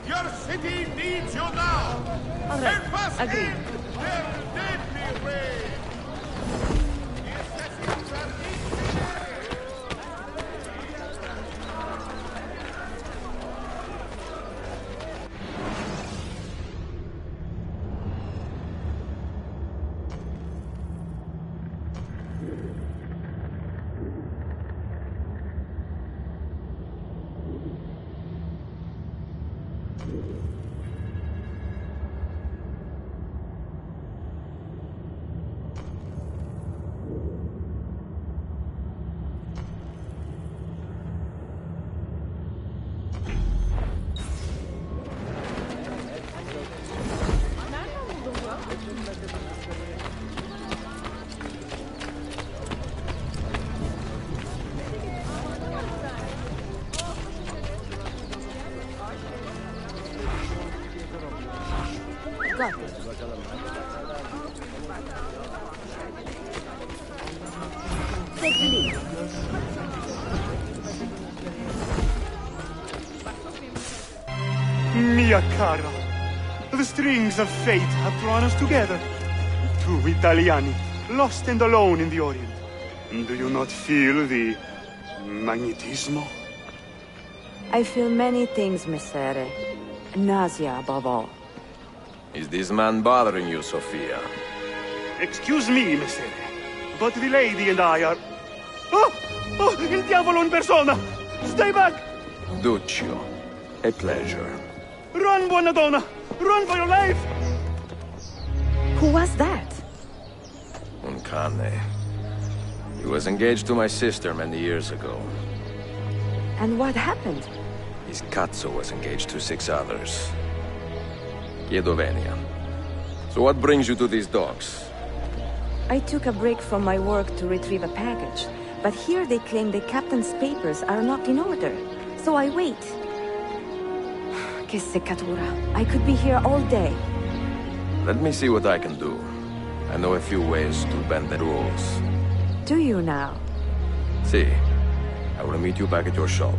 Your city needs you now! All right, Help us agreed. end their deadly reign! The assassins are incinerated! Got it. Take the lead. Mia cara, the strings of fate have drawn us together. Two Italiani, lost and alone in the Orient. Do you not feel the magnetismo? I feel many things, Messere. Nausea above all. Is this man bothering you, Sophia? Excuse me, Messere, but the lady and I are... Oh! Oh, il diavolo in persona! Stay back! Duccio, a pleasure. Run, buona donna! Run for your life! Who was that? Un cane. He was engaged to my sister many years ago. And what happened? His cazzo was engaged to 6 others. Chiedo venia. So what brings you to these docks? I took a break from my work to retrieve a package, but here they claim the captain's papers are not in order. So I wait. Che seccatura. I could be here all day. Let me see what I can do. I know a few ways to bend the rules. Do you now? See, I will meet you back at your shop.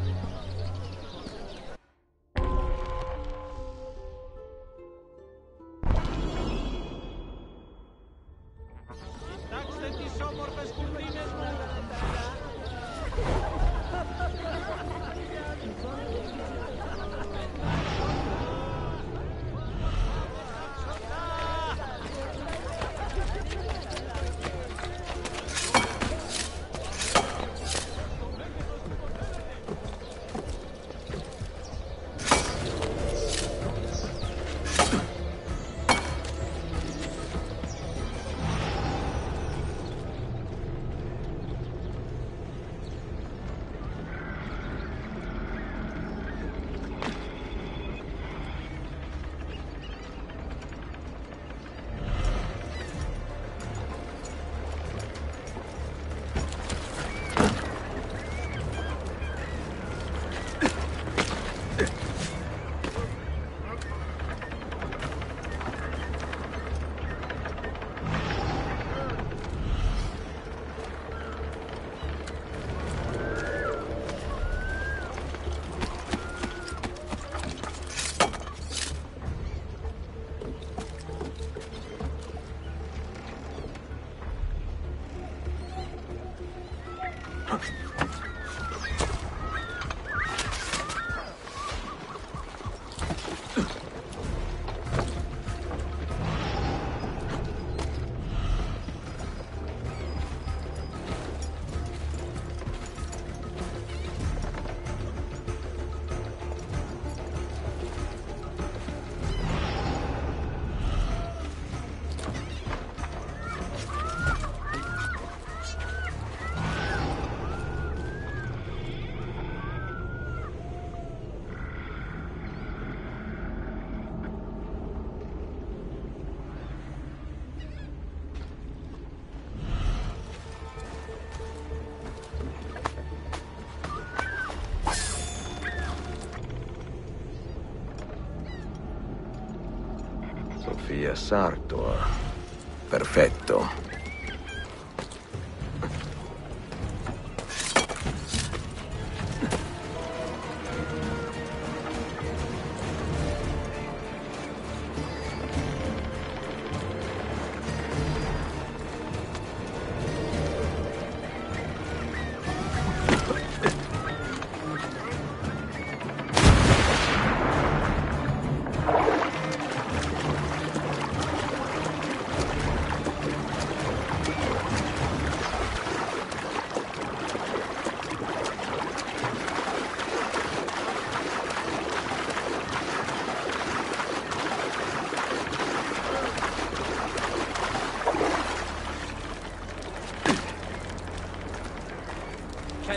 Sofia Sartor. Perfetto.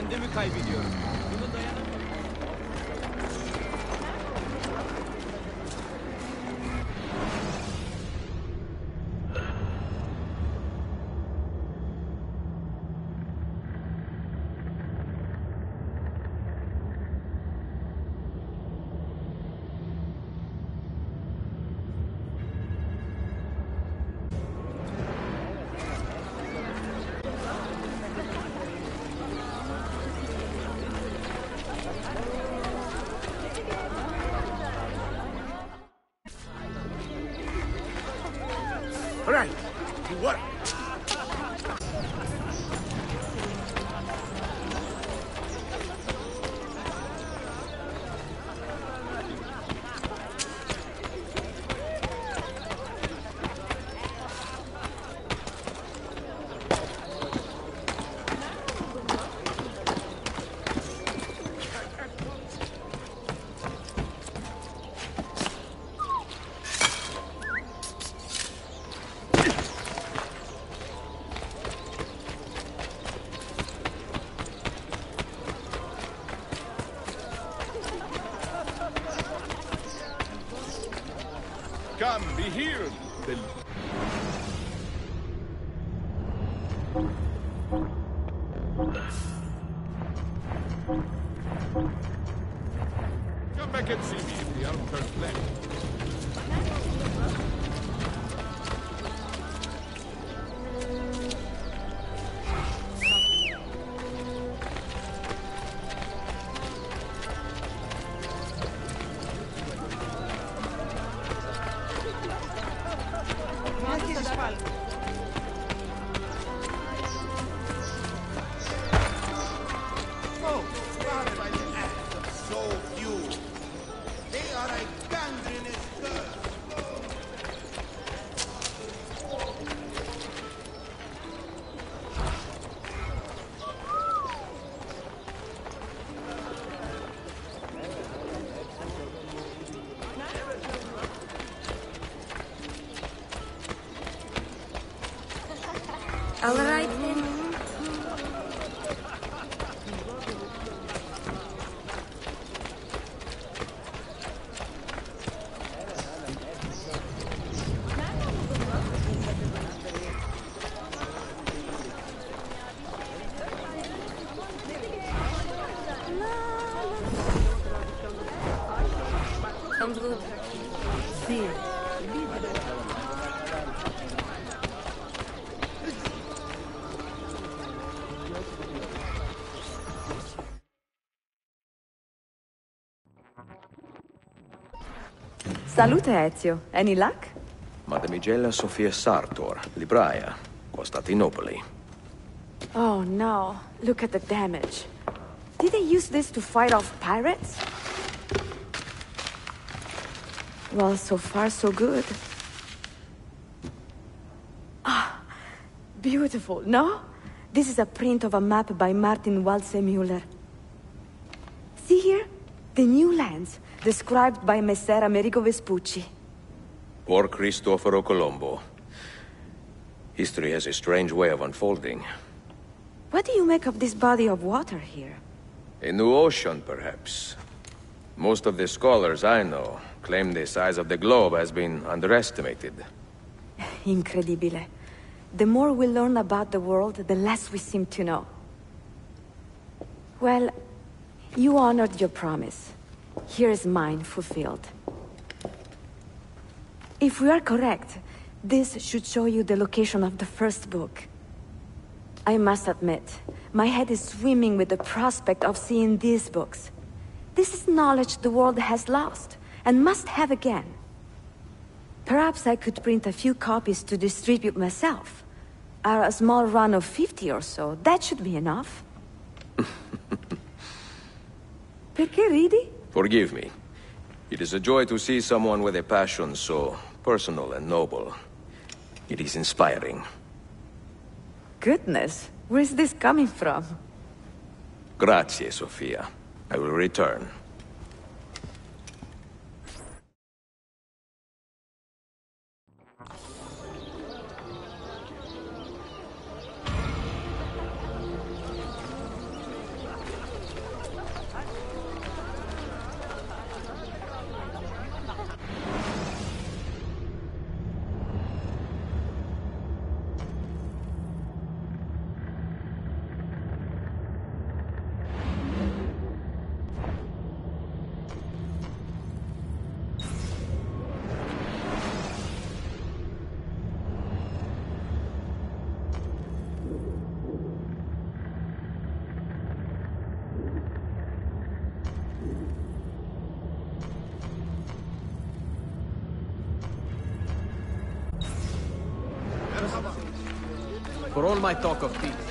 kendimi kaybediyorum. Bunu dayanamıyorum. Right. What? Come, be healed. Come back and see me if the elm turns left. Oh, surrounded by the acts of so few. They are a gangrenous curse. All right, then. Some blue turkey. Salute, Ezio. Any luck? Mademoiselle Sophia Sartor, libraia, Constantinople. Oh, no. Look at the damage. Did they use this to fight off pirates? Well, so far, so good. Ah, beautiful, no? This is a print of a map by Martin Waldseemüller. See here? The new lands, described by Messer Amerigo Vespucci. Poor Cristoforo Colombo. History has a strange way of unfolding. What do you make of this body of water here? A new ocean, perhaps. Most of the scholars I know claim the size of the globe has been underestimated. Incredibile. The more we learn about the world, the less we seem to know. Well, you honored your promise. Here is mine fulfilled. If we are correct, this should show you the location of the first book. I must admit, my head is swimming with the prospect of seeing these books. This is knowledge the world has lost, and must have again. Perhaps I could print a few copies to distribute myself. A small run of 50 or so, that should be enough. Perché ridi? Forgive me. It is a joy to see someone with a passion so personal and noble. It is inspiring. Goodness, where's this coming from? Grazie, Sophia. I will return. For all my talk of peace.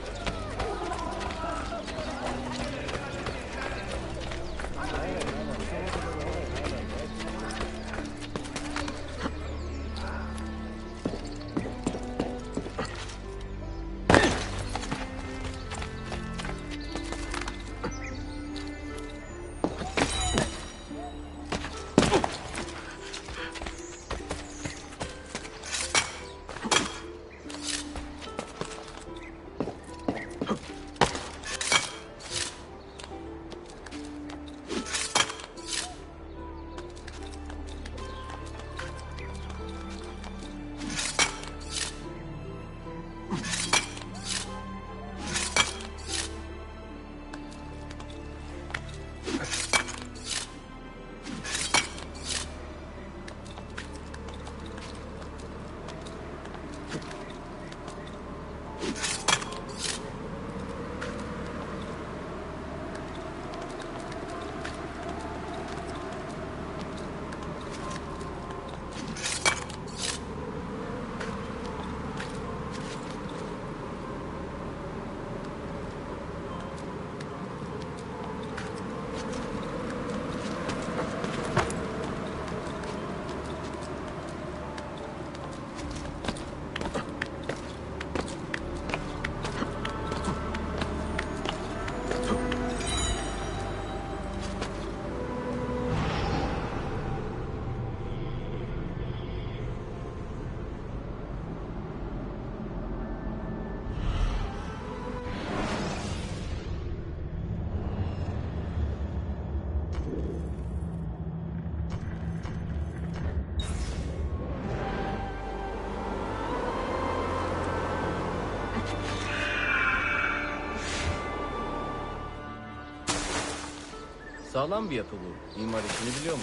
Sağlam bir yapı bu. İmar işini biliyor mu?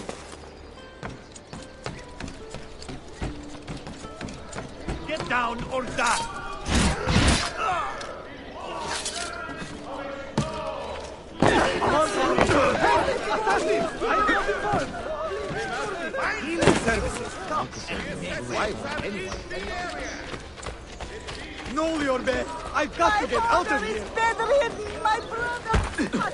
Get down or die! Healing services. No, your bed. I've got to get out of here. Better hidden, my brother!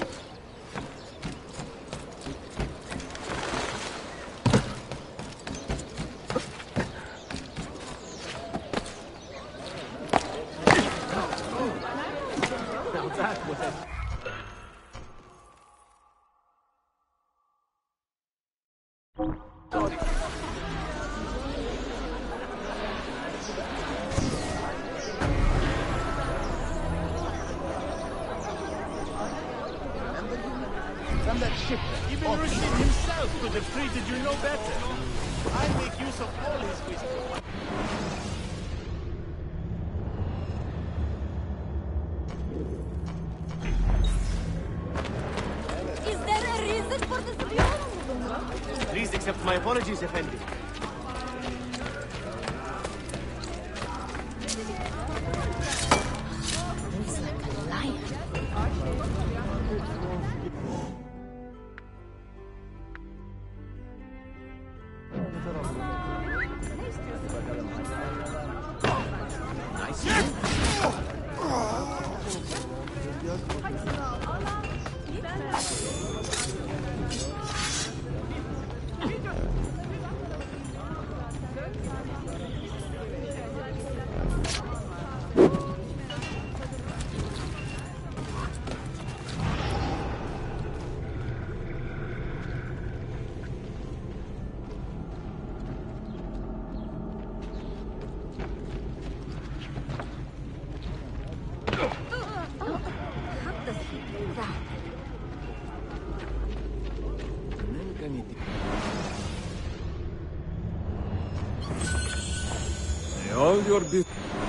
Even Rashid himself could have treated you no better. I make use of all his wisdom. Is there a reason for this view? Please accept my apologies, Effendi. Looks like a lion. All your business.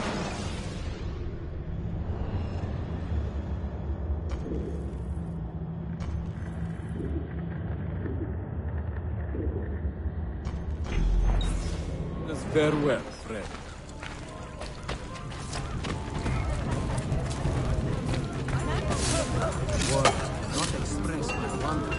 Farewell, friend. Words cannot express my wonder.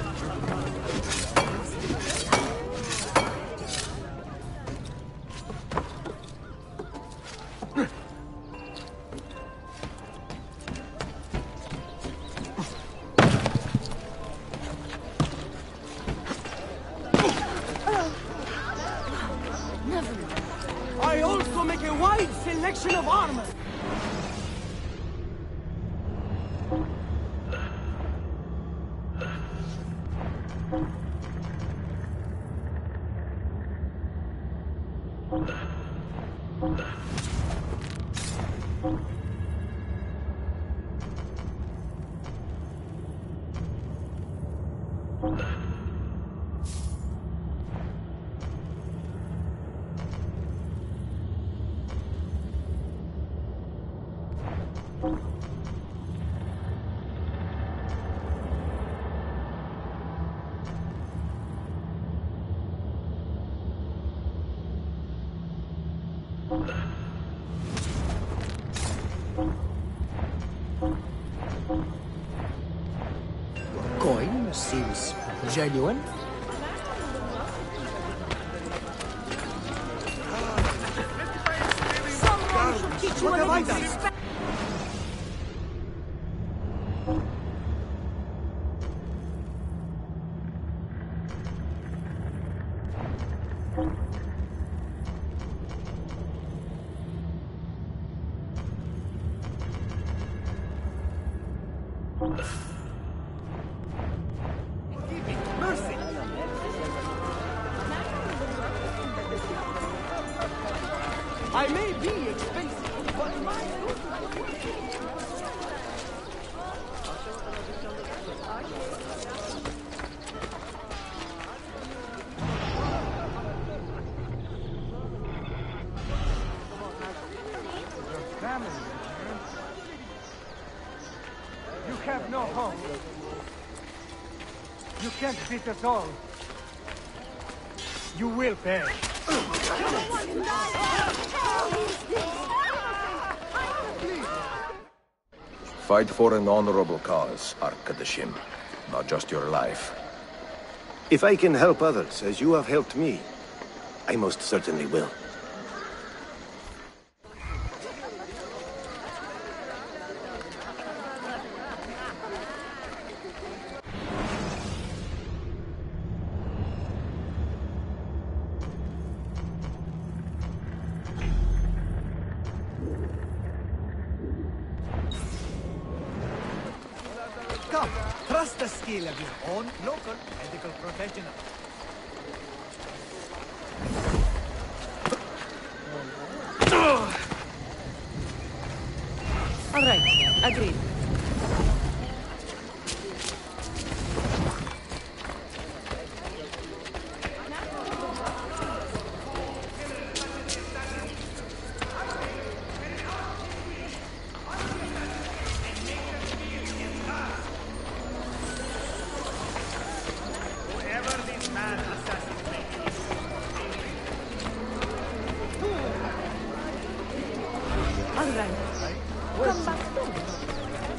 collection of armor! Coin seems genuine. Someone should teach you What a have I little done? respect. Mercy! I may be expensive, but my... You have no home. You can't beat us all. You will pay. Fight for an honorable cause, Arkadashim. Not just your life. If I can help others as you have helped me, I most certainly will. Come, trust the skill of your own local medical professional. All right, agreed. All right. Come back soon.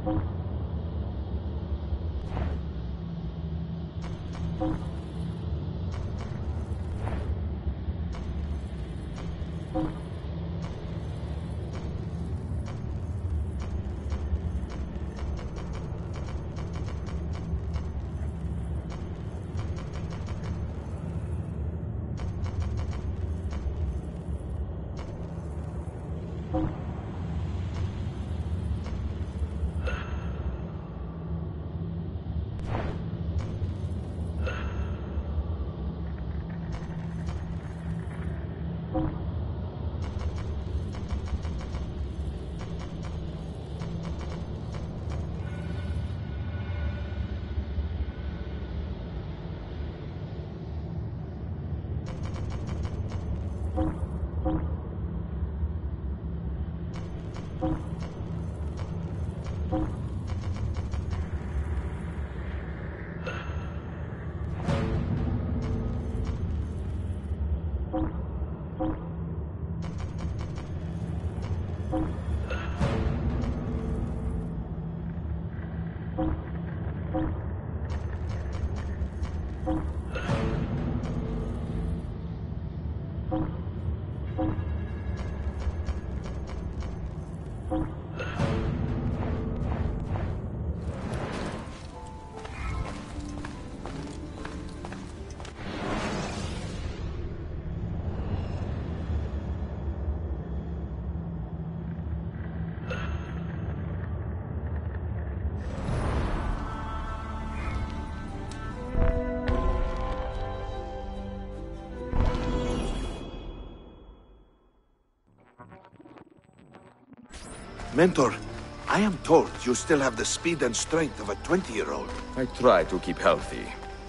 Mentor, I am told you still have the speed and strength of a 20-year-old. I try to keep healthy.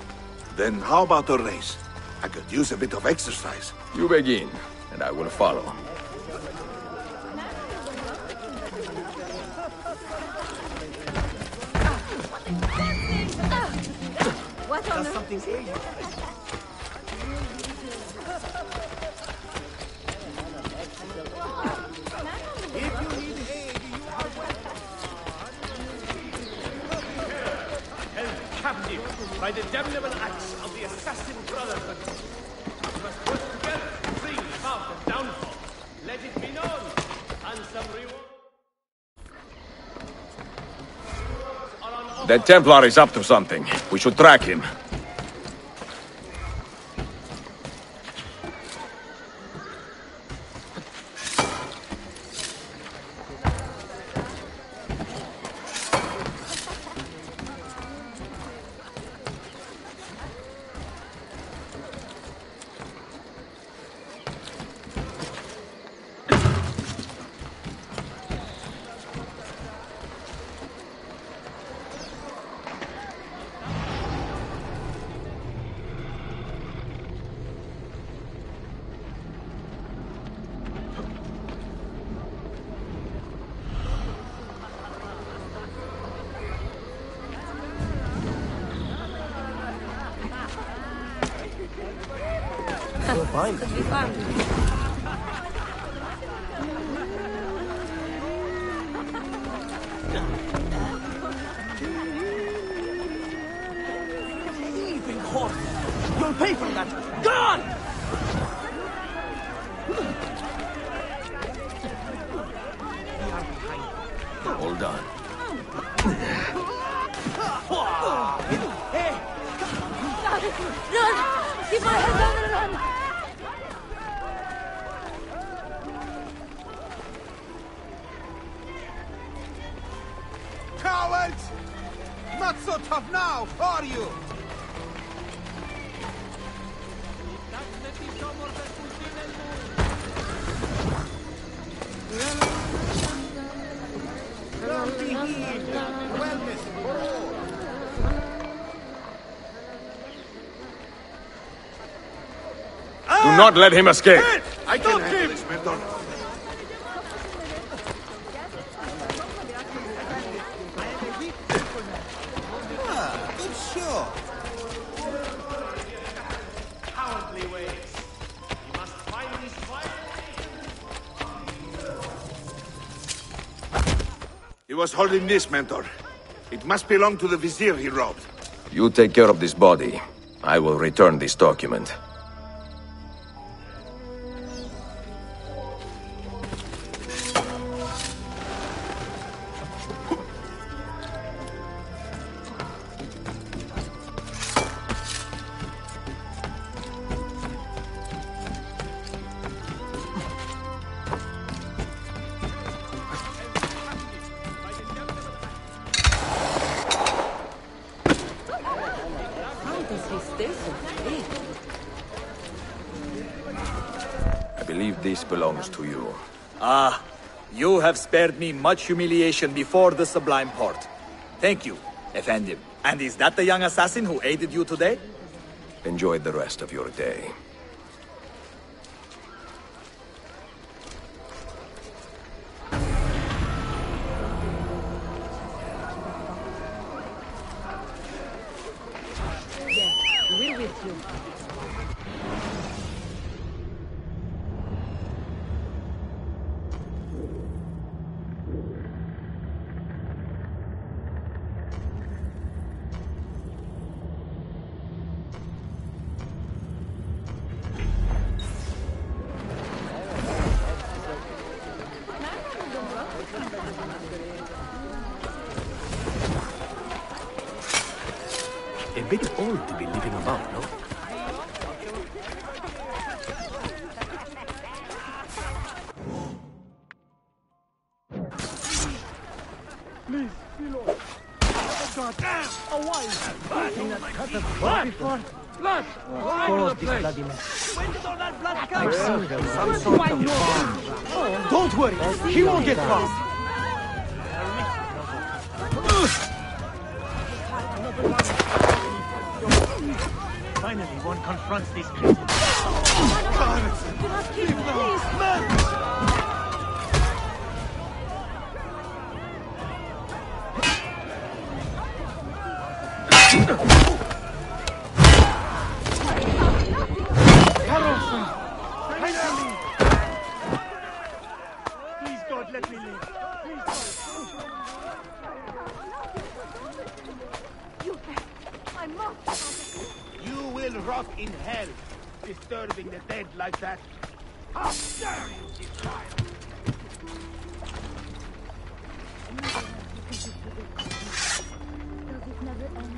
Then how about a race? I could use a bit of exercise. You begin, and I will follow. What on earth? Something's here. By the damnable acts of the assassin Brotherhood. You must work together to bring about the downfall. Let it be known, and some reward. The Templar is up to something. We should track him. You'll pay for that! Gone! All done. Run! Keep my head down and run! Cowards! Not so tough now, are you? Do not let him escape! I can handle this, Mentor. Good show. Cowardly ways. You must find these violations. He was holding this, Mentor. It must belong to the Vizier he robbed. You take care of this body. I will return this document. I believe this belongs to you. Ah, you have spared me much humiliation before the Sublime Port. Thank you, Effendim. And is that the young assassin who aided you today? Enjoy the rest of your day. We're with you. A bit old to be living about, no? Please, Philo. God damn! A wife! Seen that cut of blood before? Blood! All over the place! When did all that blood come I've from? seen there was some sort of bomb. Don't worry, he won't get far. Finally, one confronts these creatures. Please, Please, God, let me live. I must. You will rot in hell, disturbing the dead like that. How dare you, child! Does it never end?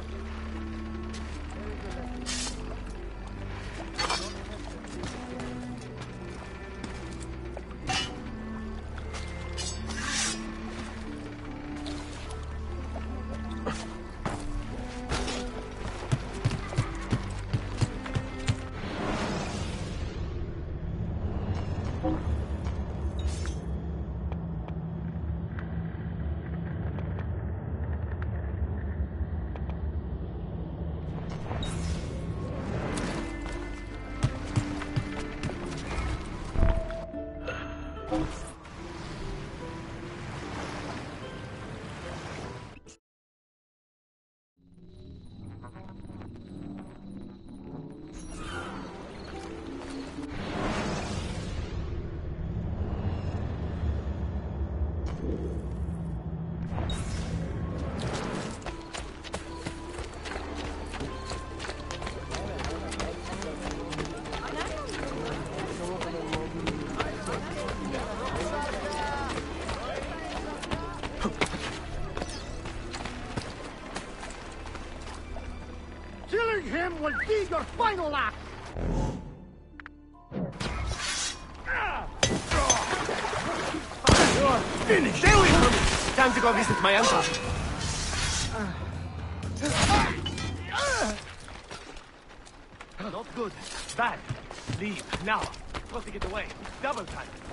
Killing him will be your final act! You're finished! Stay away from me! Time to go visit my uncle. Not good. Bad. Leave, now. Got to get away. Double time.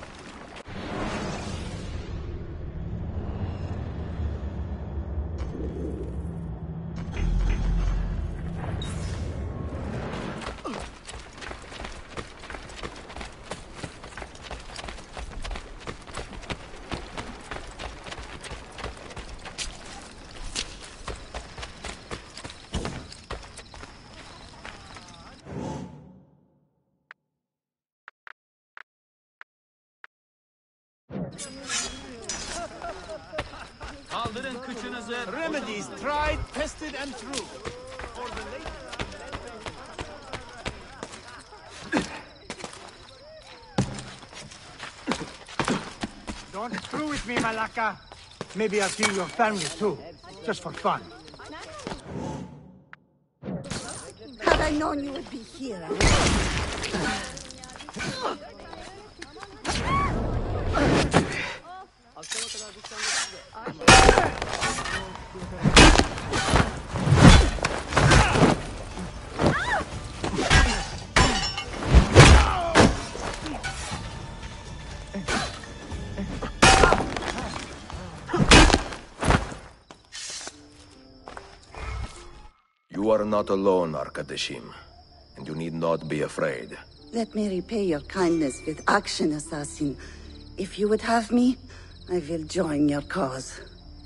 Remedies tried, tested, and true. Don't screw with me, Malaka. Maybe I'll kill your family too, just for fun. Had I known you would be here, You are not alone, Arkadashim, and you need not be afraid. Let me repay your kindness with action, assassin. If you would have me, I will join your cause.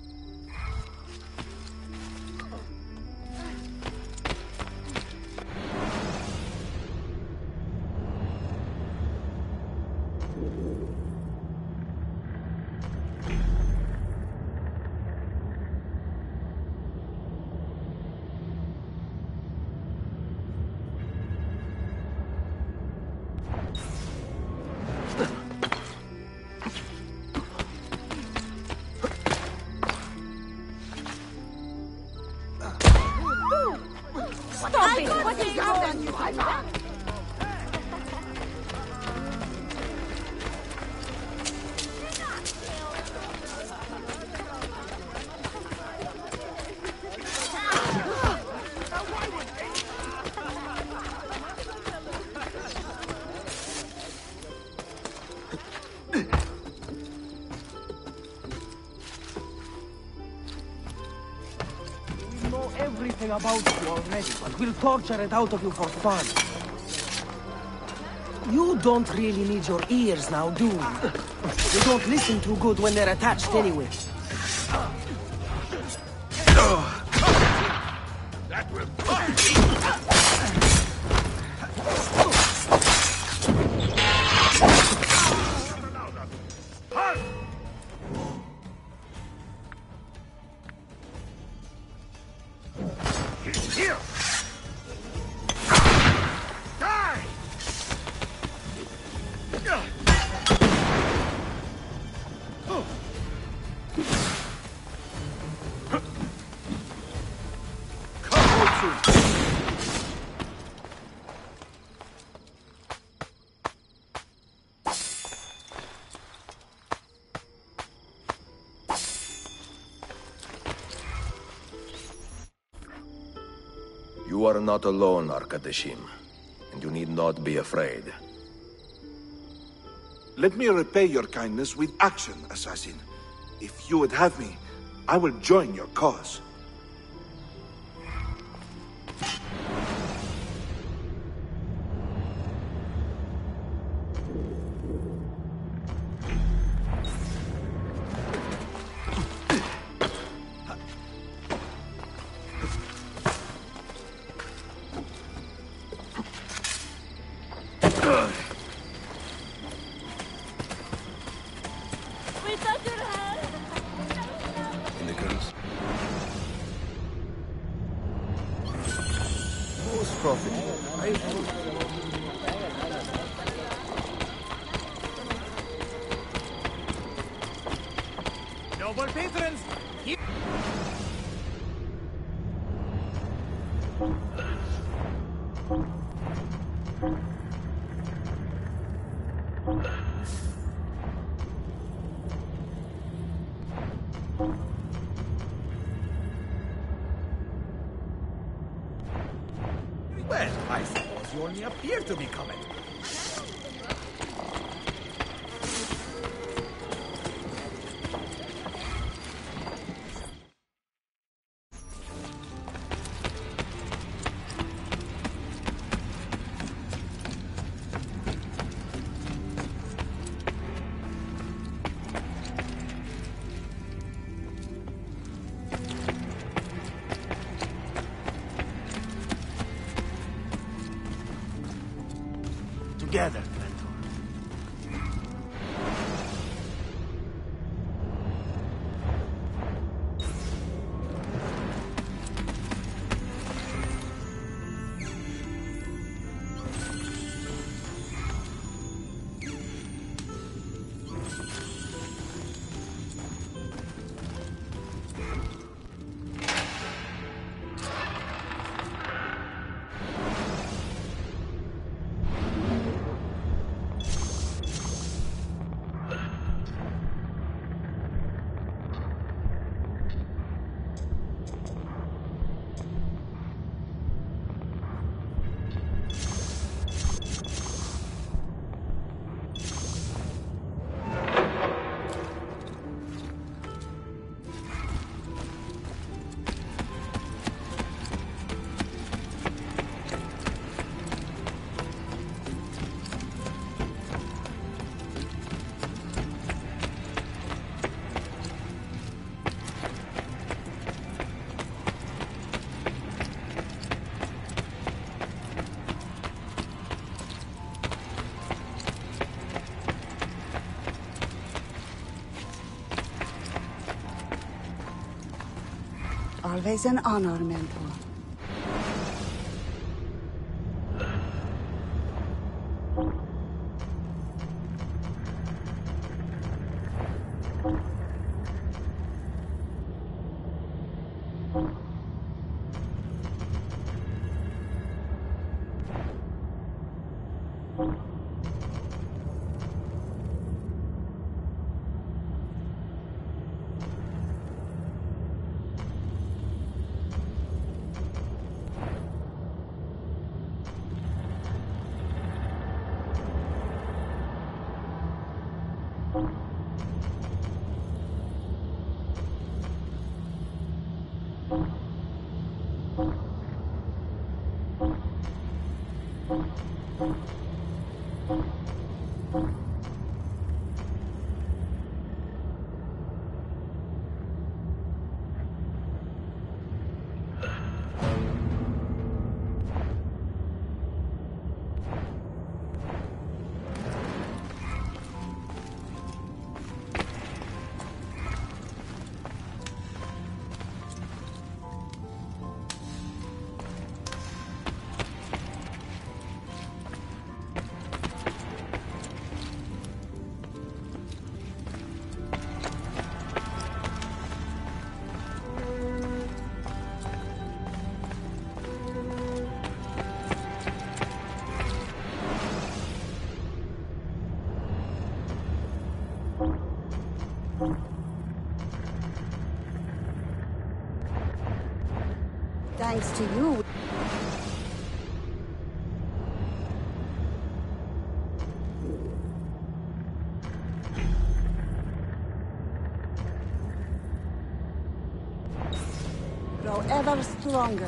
About you already, but we'll torture it out of you for fun. You don't really need your ears now, do you? You don't listen too good when they're attached anyway. That will You are not alone, Arkadashim, and you need not be afraid. Let me repay your kindness with action, assassin. If you would have me, I will join your cause. Noble patrons, here. Well, I suppose you only appear to be coming. Together. Always an honor, mentor. Thanks to you. Grow ever stronger.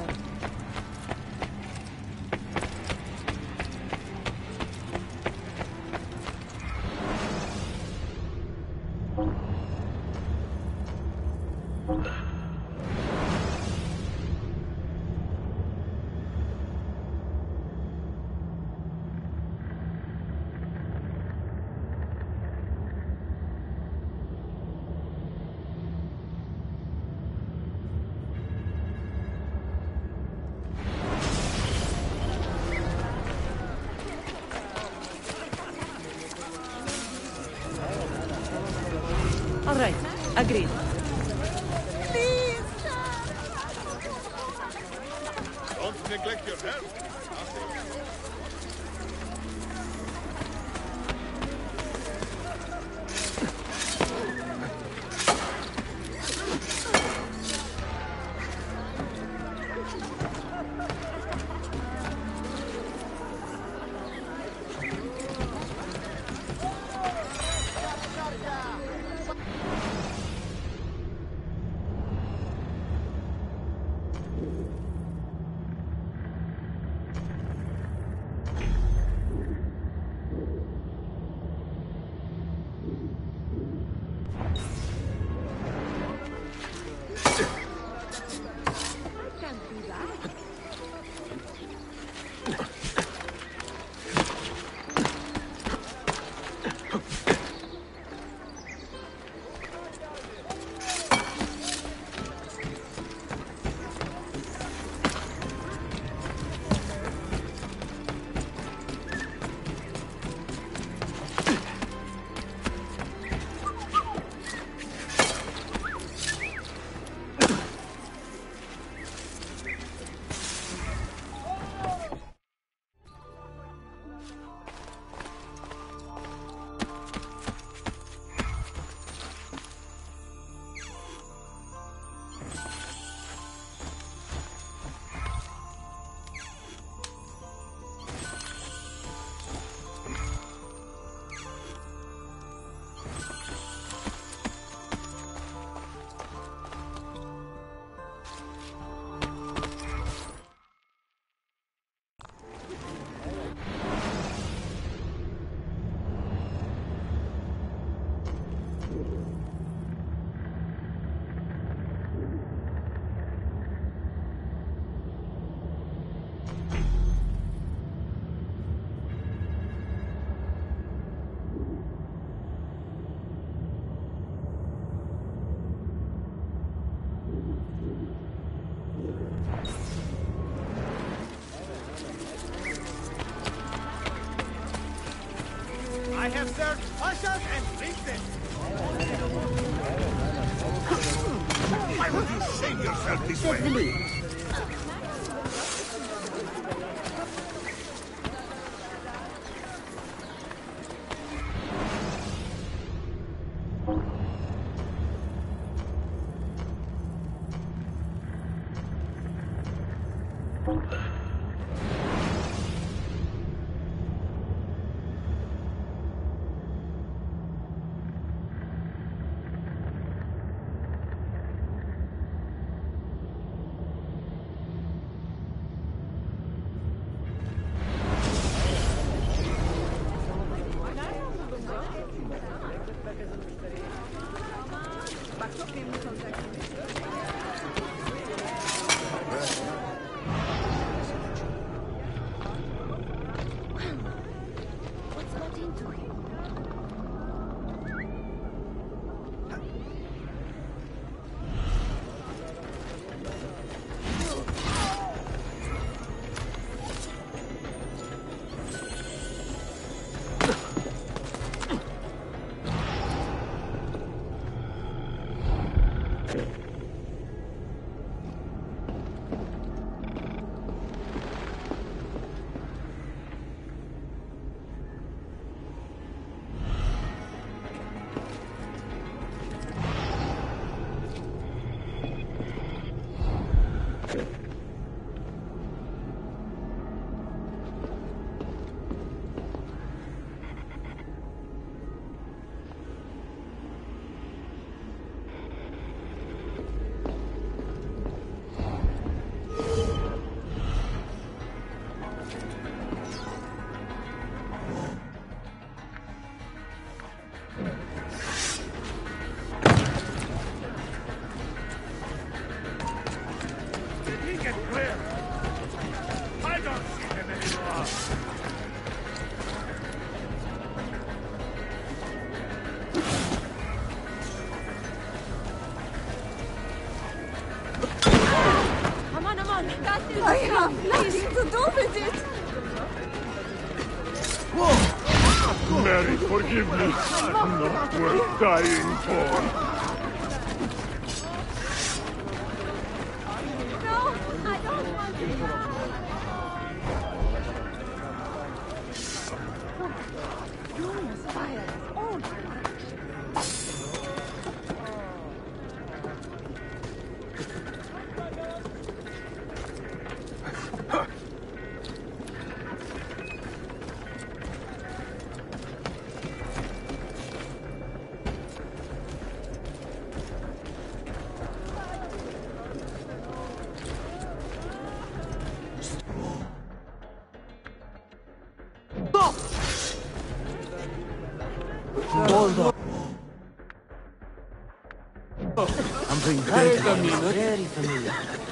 All right, agreed. Don't neglect your health. I have served ushers and princess. Why would you shame yourself this way? I have nothing to do with it. Mary, forgive me. I'm not worth dying for. No, I don't want to. Something very familiar.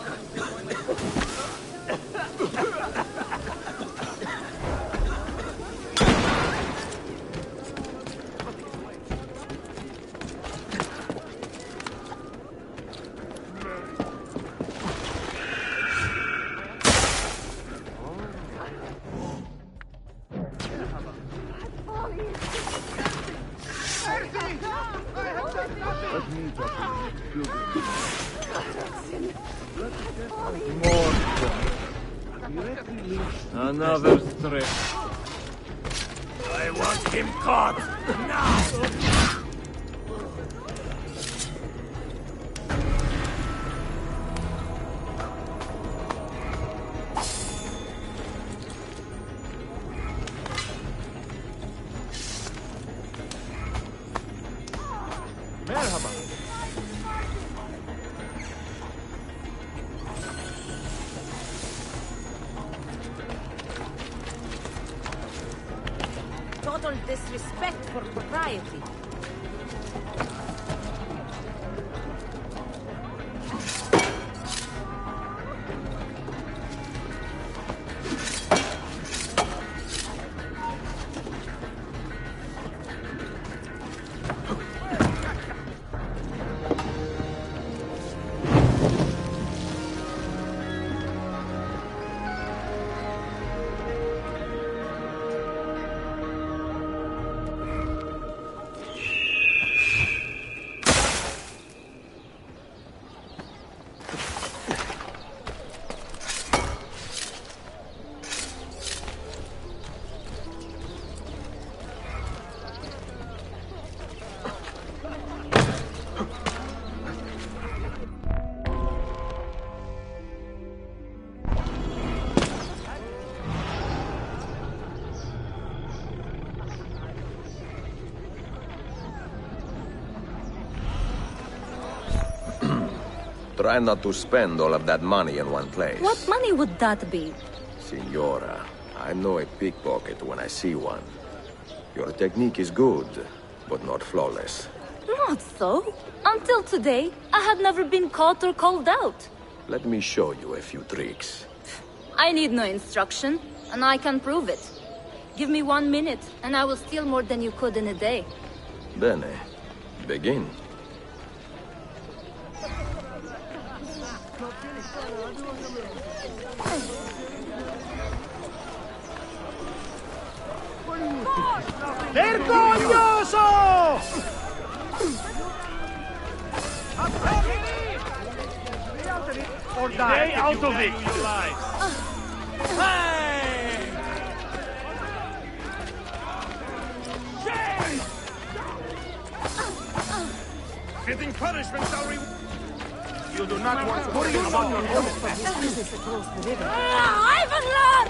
Another strip. I want him caught now! Total disrespect for propriety. Try not to spend all of that money in one place. What money would that be? Signora, I know a pickpocket when I see one. Your technique is good, but not flawless. Not so. Until today, I have never been caught or called out. Let me show you a few tricks. I need no instruction, and I can prove it. Give me 1 minute, and I will steal more than you could in a day. Bene. Begin. Vergognoso! Or die. Stay out of it! Fitting punishment shall reward. You do not want to worry about your own. Ivan Lord!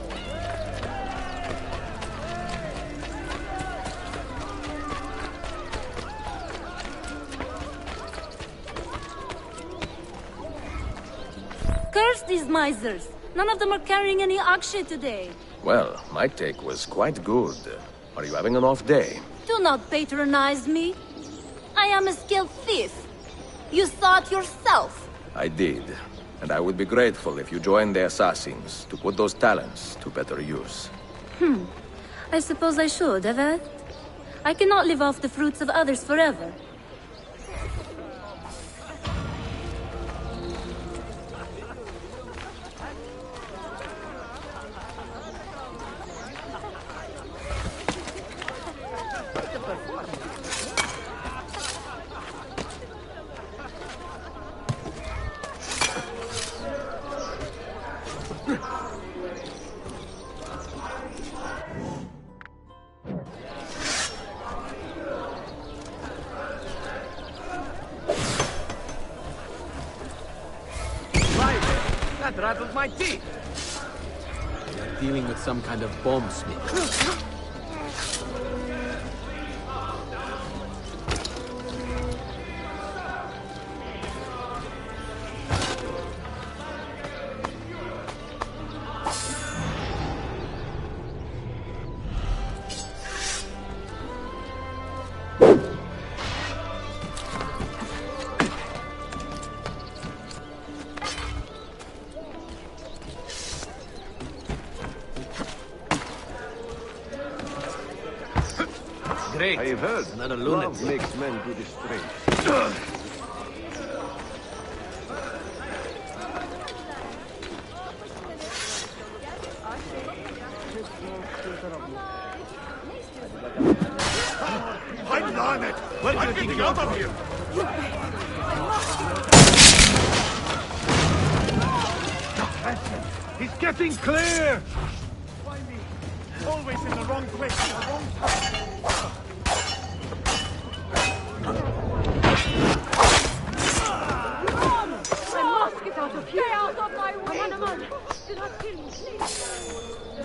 Curse these misers! None of them are carrying any akshay today. Well, my take was quite good. Are you having an off day? Do not patronize me. I am a skilled thief. You saw it yourself. I did. And I would be grateful if you joined the assassins to put those talents to better use. I suppose I should, avert. I cannot live off the fruits of others forever. That rattled my teeth. We are dealing with some kind of bomb smith. Great. I have heard. Another Love lunatic. makes men do this strange. I'm on it! Where do you I'm think getting you're out of here! He's getting clear! Find me. Always in the wrong place at the wrong time. I must get out of here! Stay out of my way! Come on. Do not kill me, please!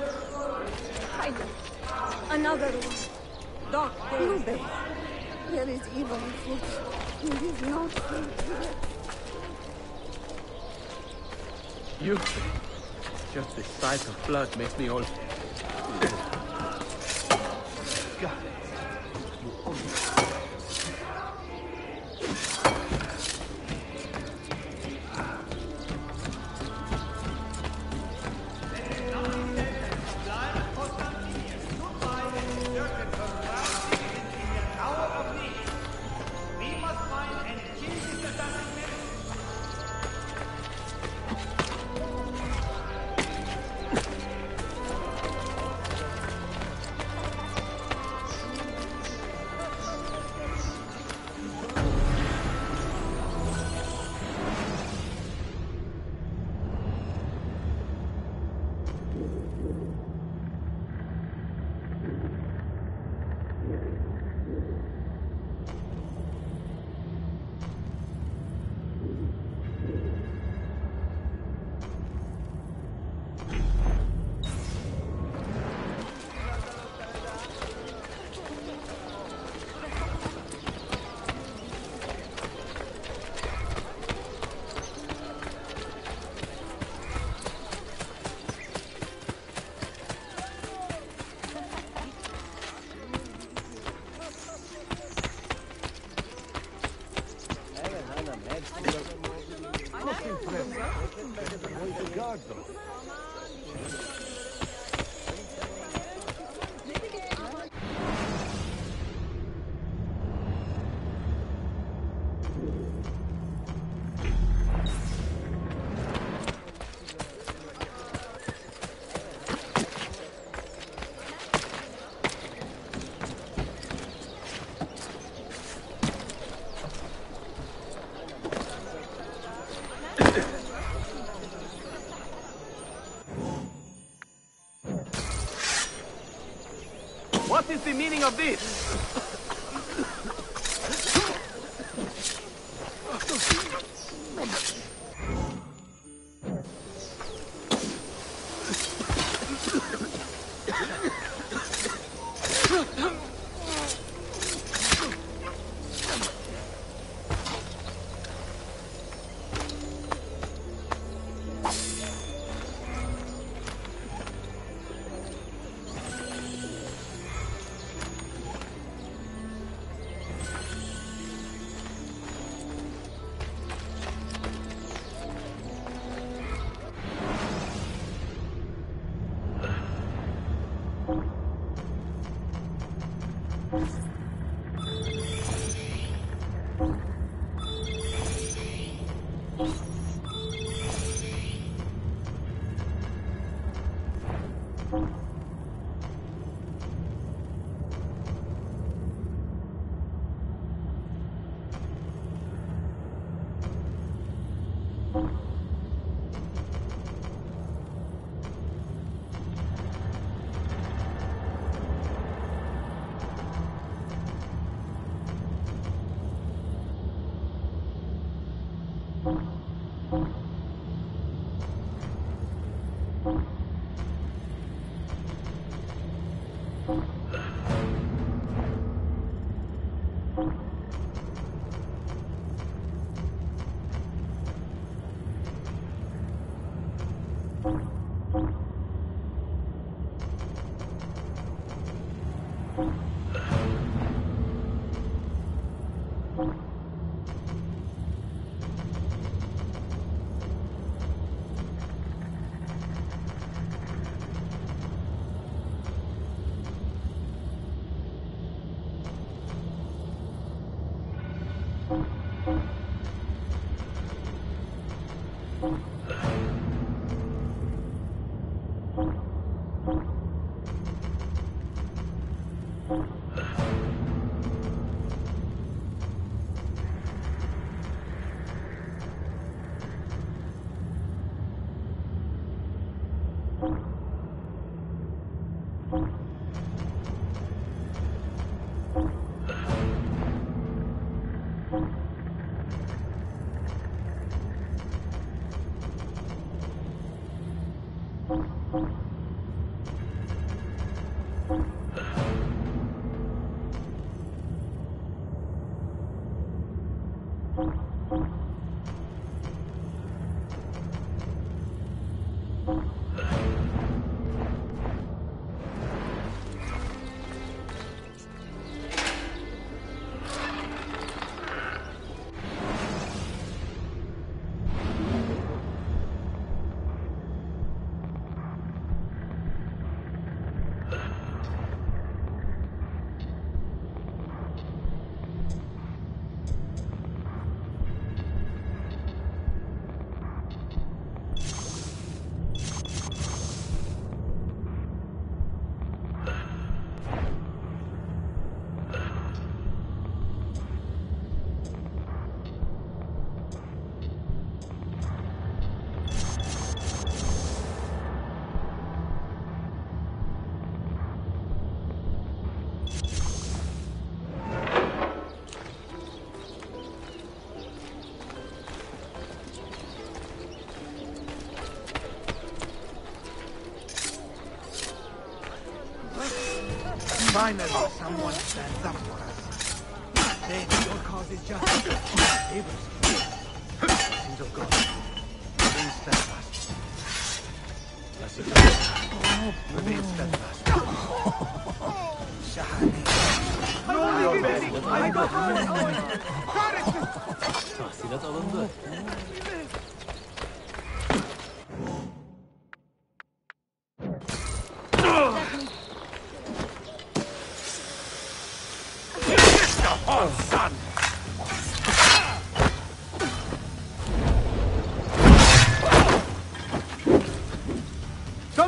Another one. Doctor. Nube, there is evil afoot. It is not fair. You. Just the sight of blood makes me all. God. What is the meaning of this? Finally, someone stands up for us. Then your cause is just neighbors. Blessings of God. Remain steadfast. Blessings of God. Remain steadfast. Shahani. Tahsilat alındı.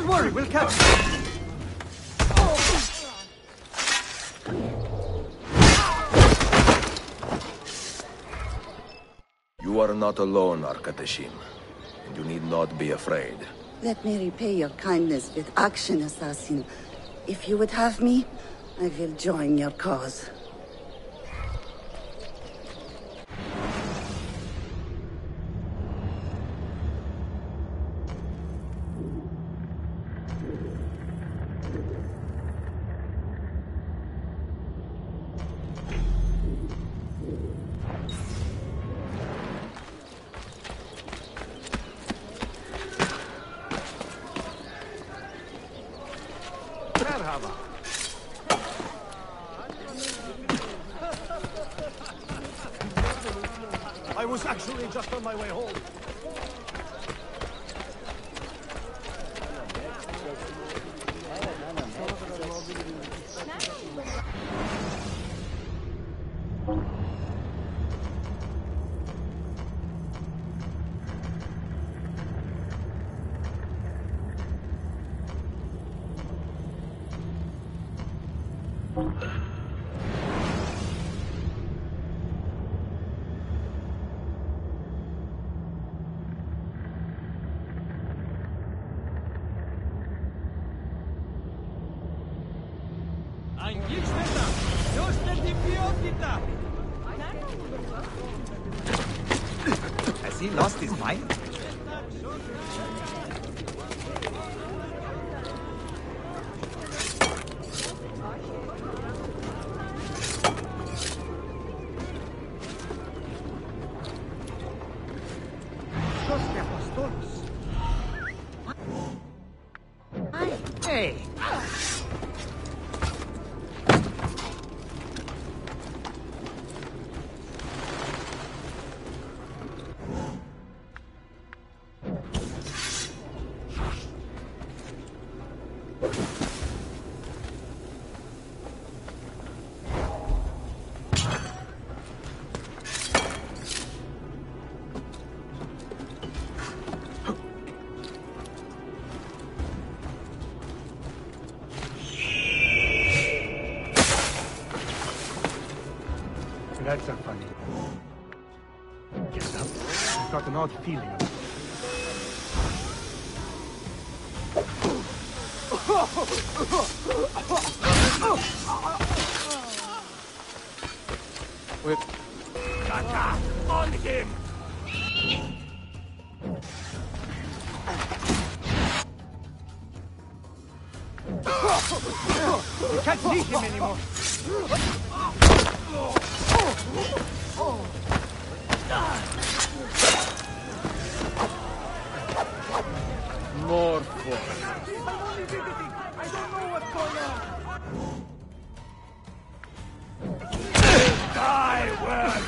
worry, we'll catch You are not alone, Arkadashim. And you need not be afraid. Let me repay your kindness with action, assassin. If you would have me, I will join your cause. I was actually just on my way home. Has he lost his mind? Hey! That's a funny. Get up. I've got an odd feeling of it. Kata, on him! You can't beat him anymore. More force. I'm only visiting. I don't know what's going on. Die, worm!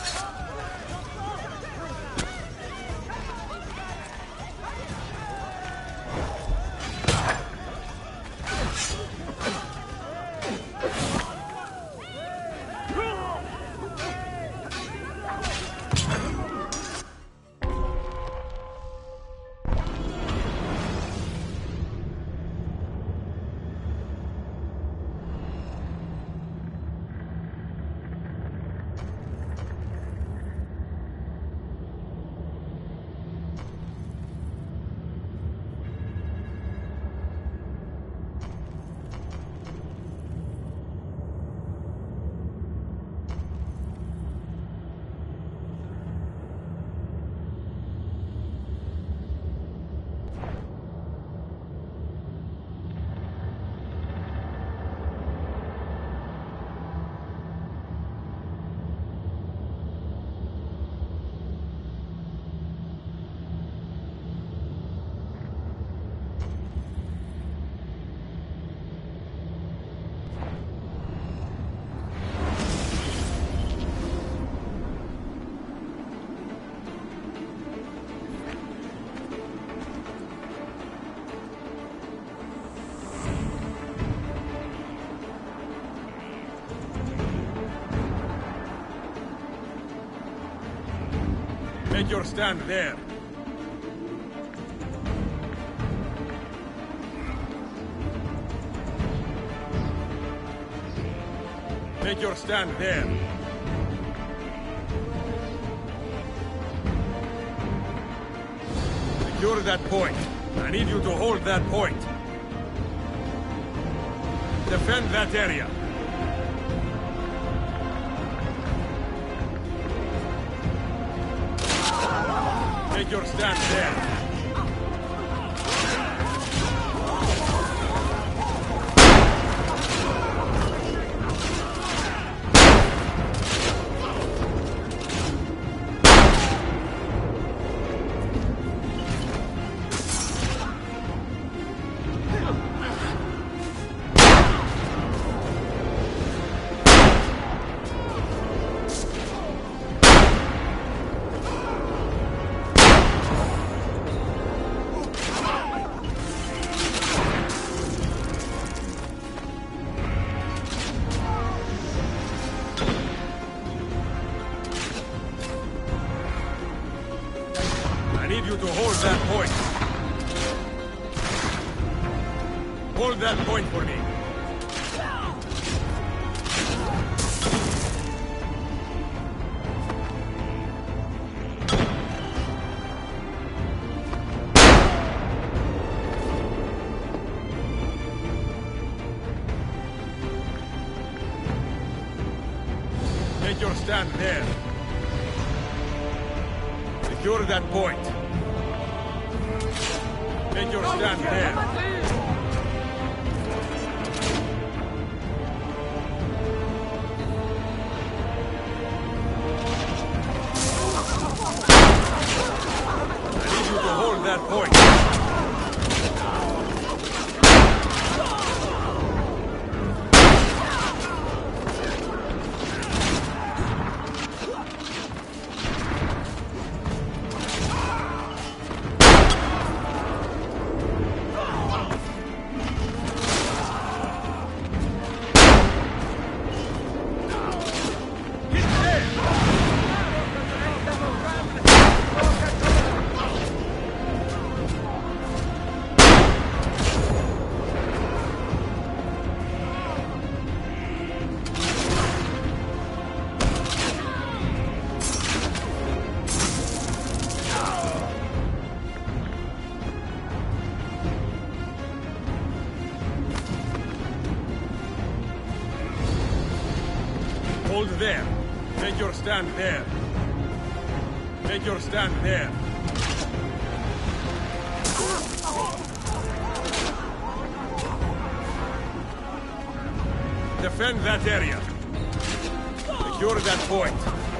Make your stand there. Take your stand there. Secure that point. I need you to hold that point. Defend that area. Take your stand there. Hold that point for me. Take your stand there. Secure that point. Take your stand there. That point. Hold there. Take your stand there. Take your stand there. Defend that area. Secure that point.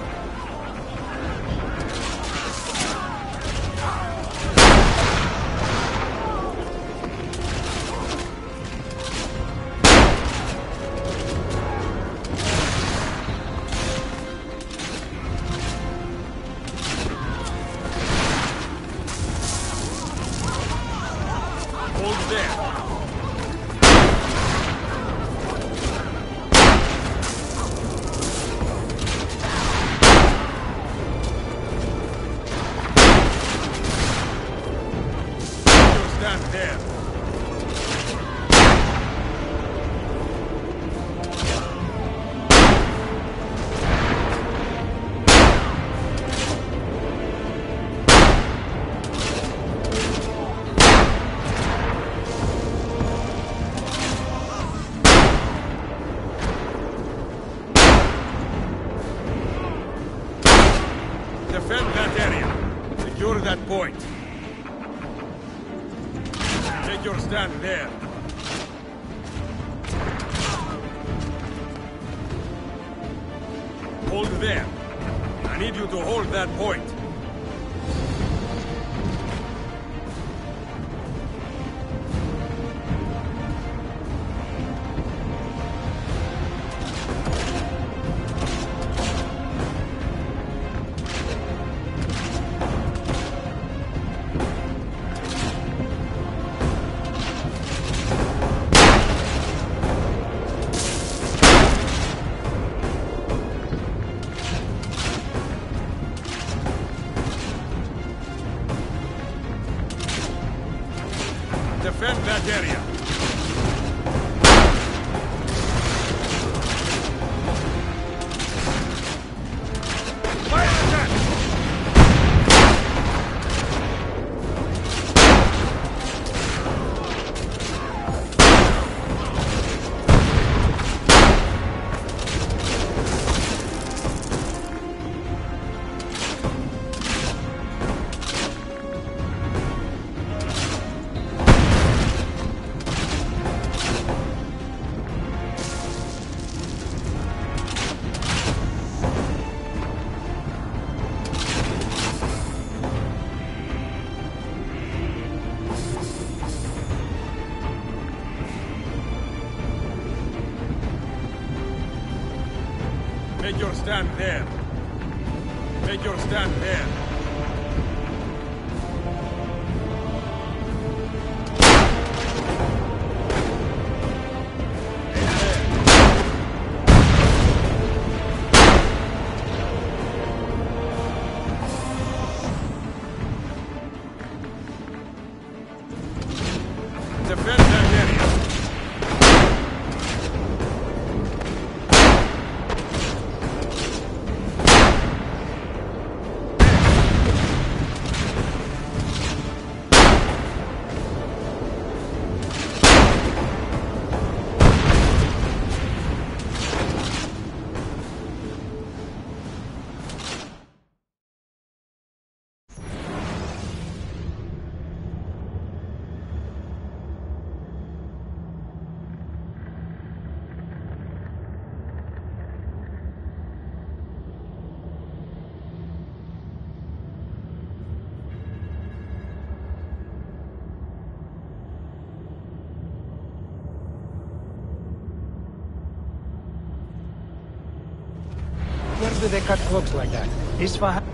Defend that area. Secure that point. Take your stand there. Hold there. I need you to hold that point. Defend that area. Take your stand there. Take your stand there. Defend that area. Where do they cut cloaks like that? Isfahan?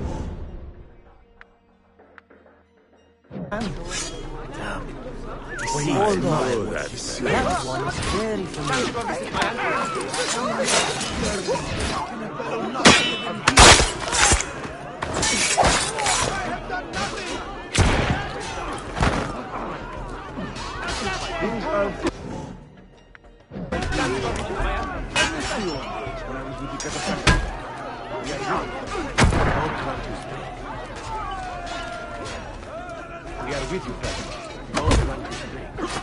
Hold on. That one is very We are with you, brother. Don't run to stray.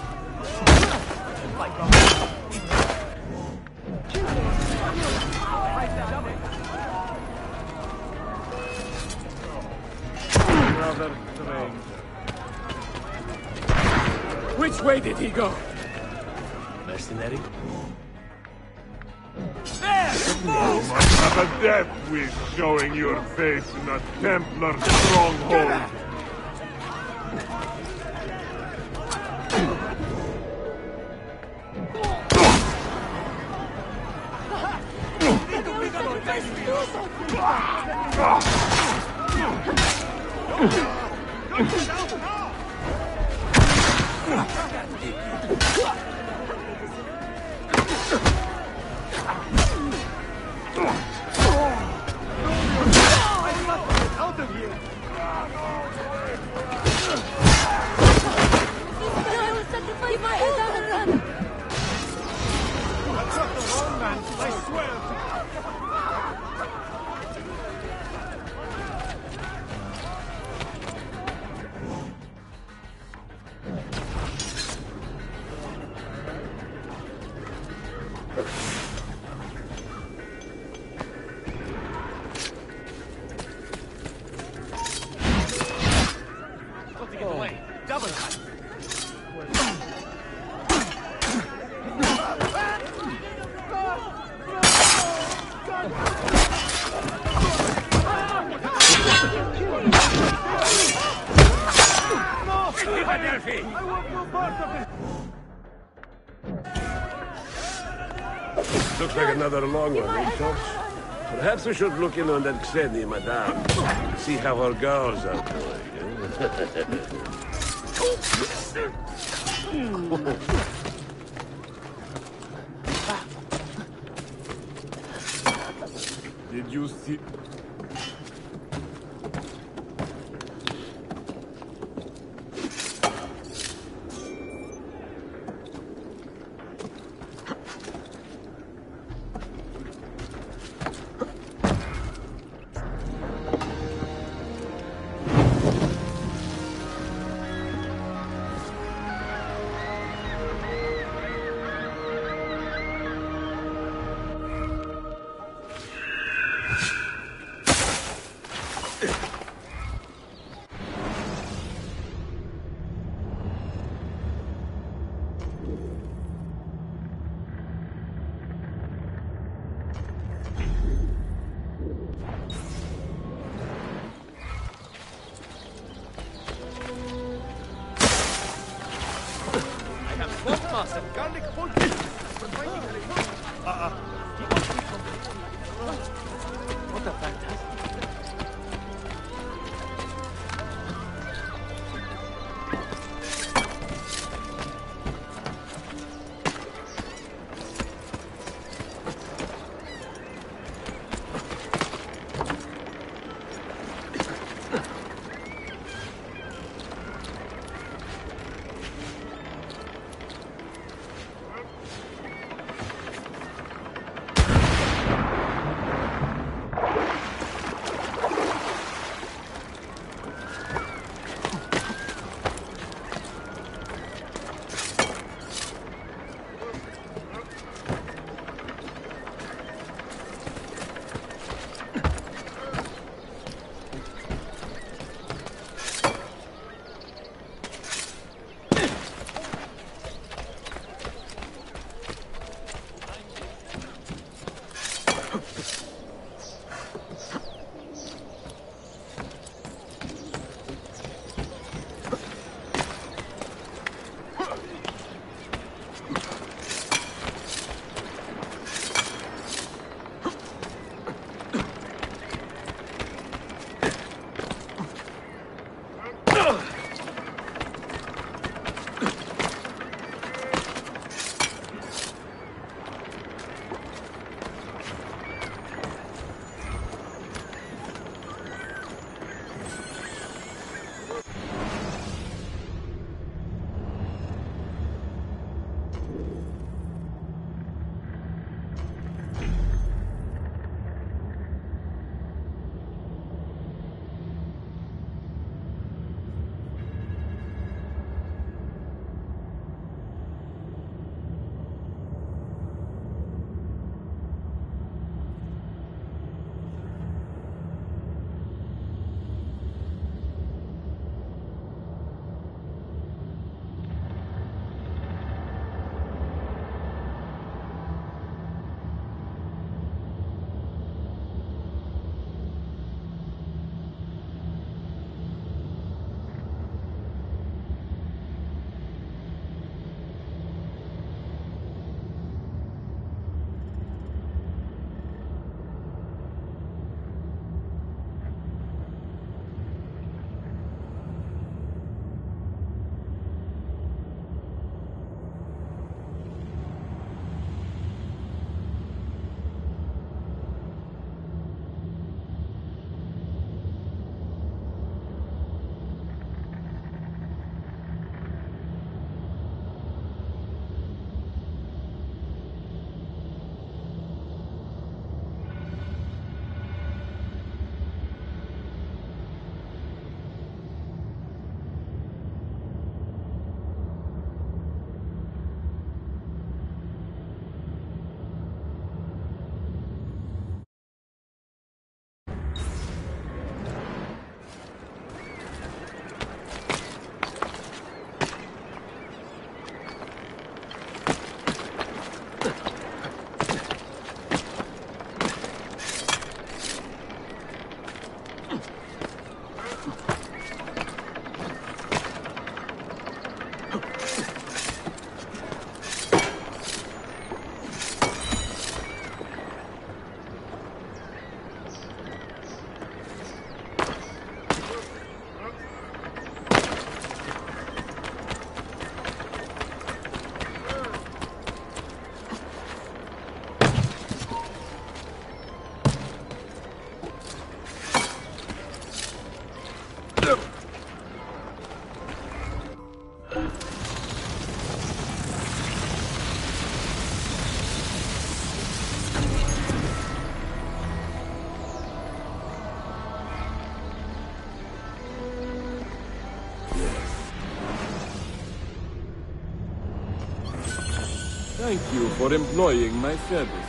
Rather strange. Which way did he go? Mercenary? You must have a death wish showing your face in a Templar stronghold. Looks like another long one, eh, Tops? Perhaps we should look in on that Xeni, madame. See how our girls are doing. Did you see... What a fantastic... Thank you for employing my services.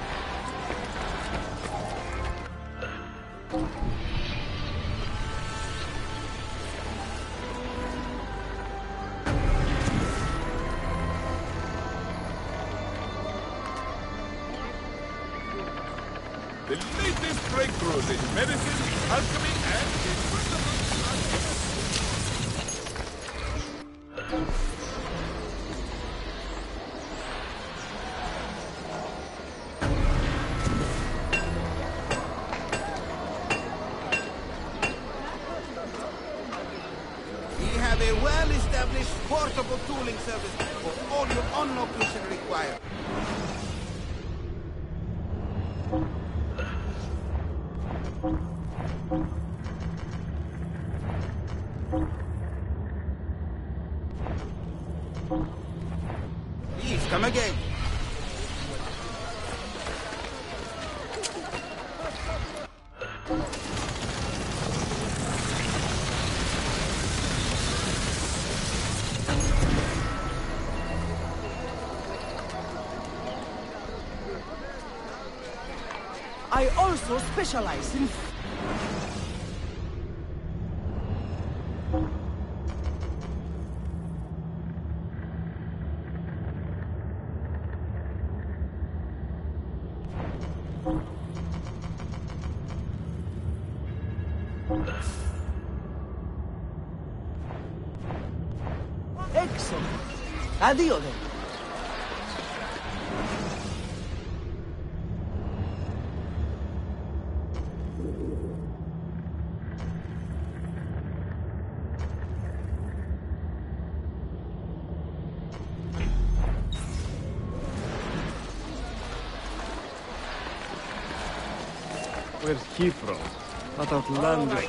The latest breakthroughs in medicine, alchemy, and have a well-established portable tooling service for all your on-location require. Please, come again. I also specialize in... Excellent. Addio then. Where's he from? Not outlandish.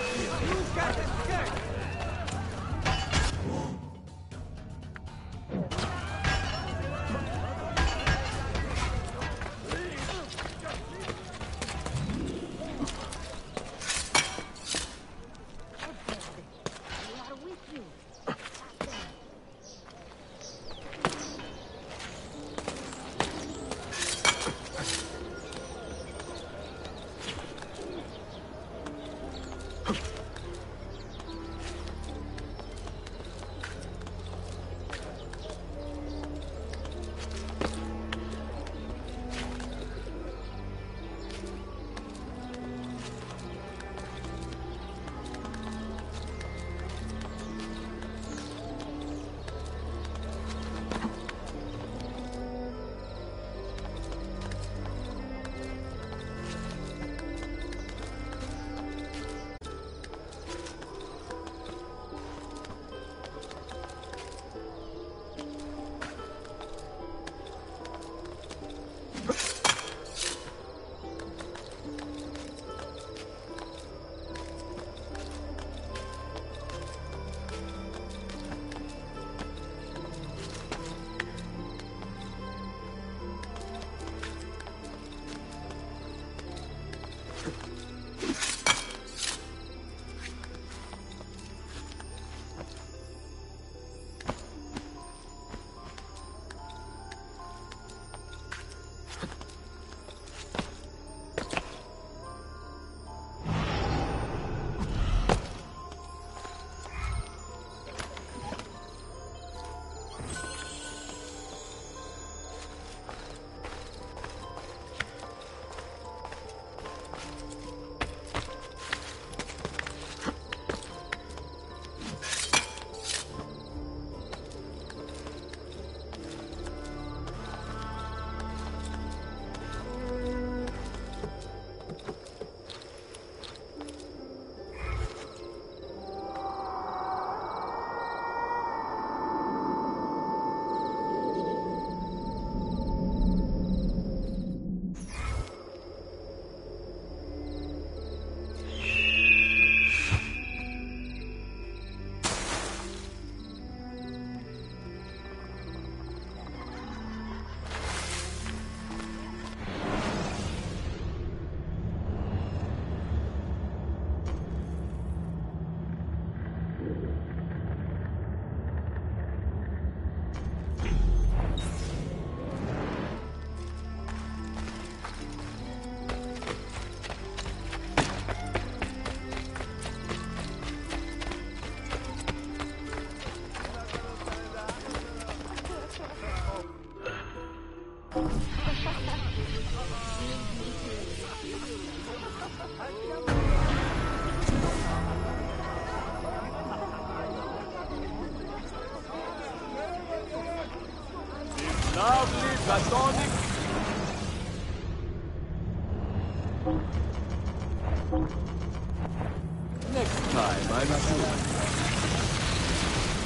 Lovely platonic. Next time, I'm sure.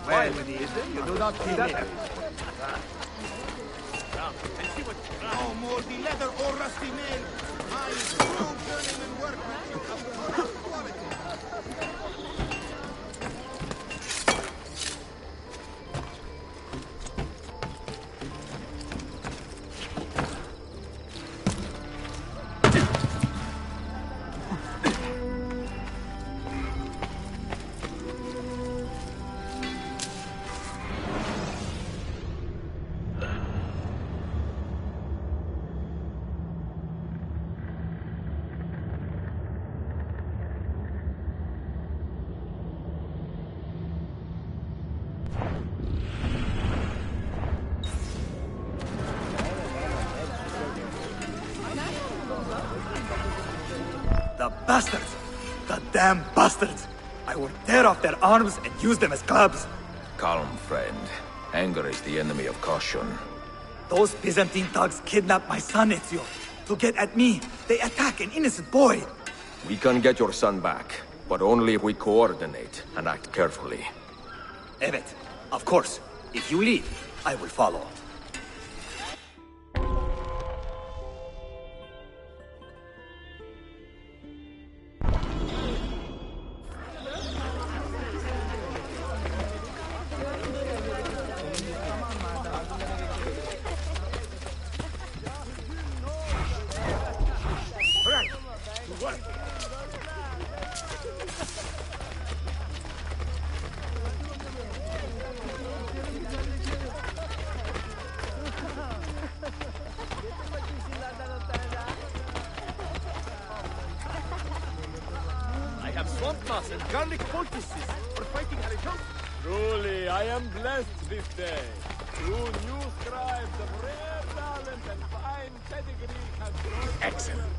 Well, you do not see that. No moldy leather or rusty nail. My true journeyman workmanship of first quality. The bastards! The damn bastards! I will tear off their arms and use them as clubs. Calm, friend. Anger is the enemy of caution. Those Byzantine thugs kidnapped my son, Ezio. To get at me, they attack an innocent boy. We can get your son back, but only if we coordinate and act carefully. Evet, of course. If you lead, I will follow. I have swamp moss and garlic poultices for fighting Harishon. Truly, I am blessed this day. Two new scribes of rare talent and fine pedigree have grown. Excellent.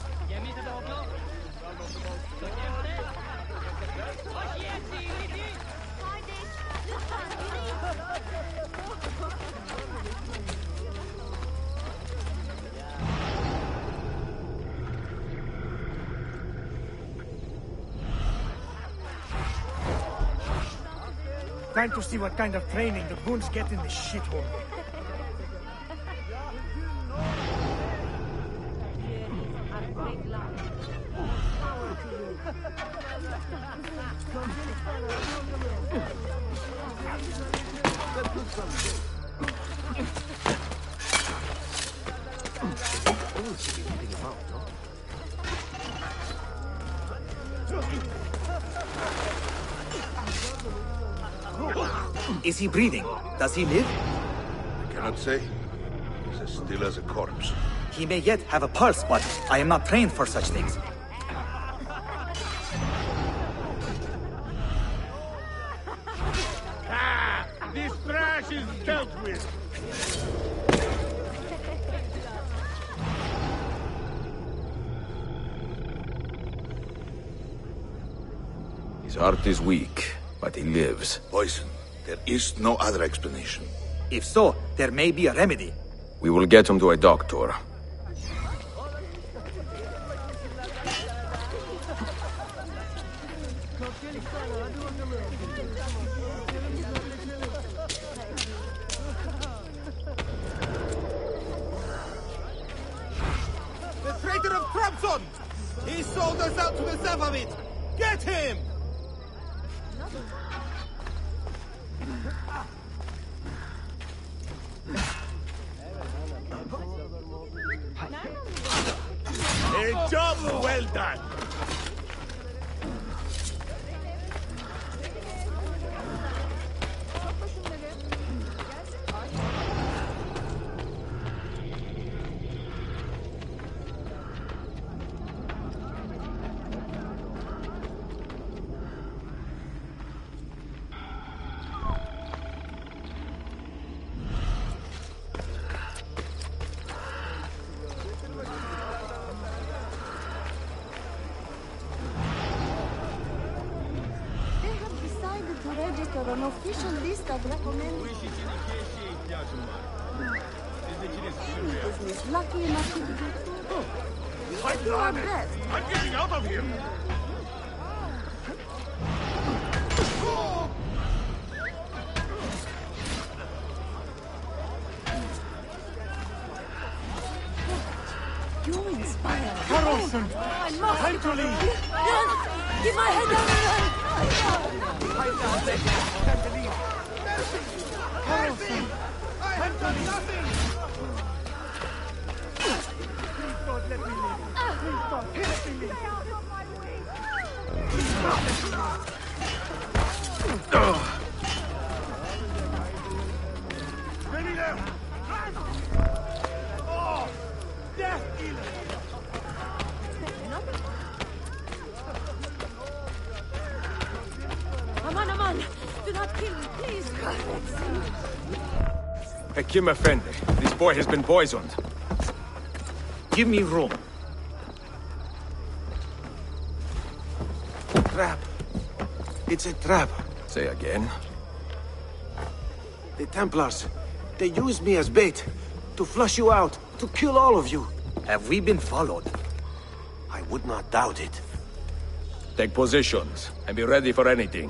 Time to see what kind of training the goons get in this shithole. Is he breathing? Does he live? I cannot say. He's as still as a corpse. He may yet have a pulse, but I am not trained for such things. Ah! This trash is dealt with! His heart is weak, but he lives. Poison. There is no other explanation. If so, there may be a remedy. We will get him to a doctor. The traitor of Trabzon! He sold us out to the Zavavit! Get him! A job well done! An official list of recommended. Is lucky enough to be I'm getting out of here! Time to leave! Run! Keep my head down and run! Time to leave! Carlson! Time to leave! Please God, let me leave! Please God, let me leave! Please God, let me leave! Ready there! Oh! Death dealer! Aman! Do not kill me, please! Hakim Effendi, this boy has been poisoned. Give me room. Trap. It's a trap. Say again? The Templars, they used me as bait. To flush you out. To kill all of you. Have we been followed? I would not doubt it. Take positions, and be ready for anything.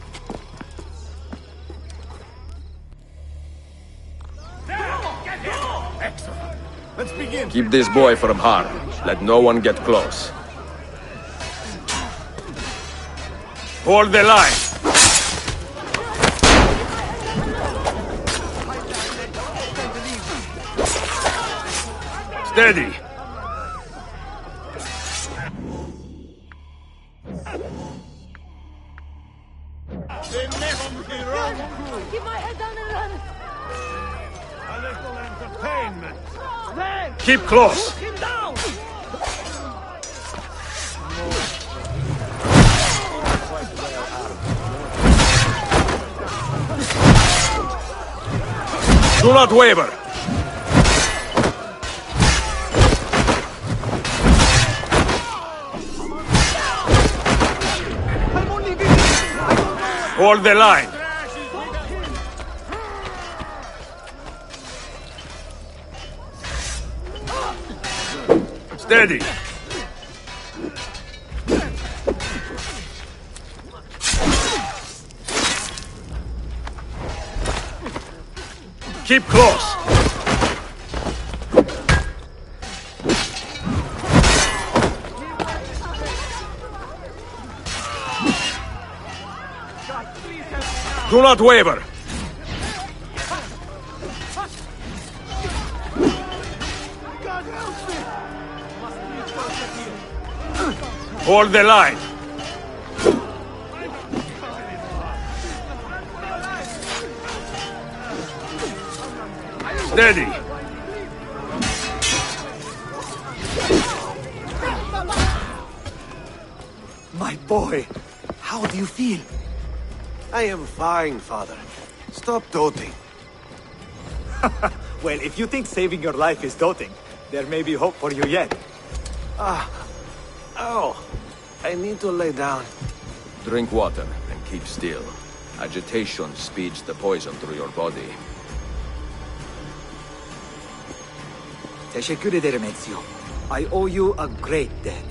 Excellent. Let's begin. Keep this boy from harm. Let no one get close. Hold the line! Steady! Keep my head down and run! A little entertainment. Leg! Keep close! Put him down! Do not waver! Hold the line! Steady! Keep close! Do not waver! God help me! Hold the line! Steady! My boy, how do you feel? I am fine, father. Stop doting. Well, if you think saving your life is doting, there may be hope for you yet. Oh, I need to lay down. Drink water and keep still. Agitation speeds the poison through your body. Teşekkür ederim Ezio. I owe you a great debt.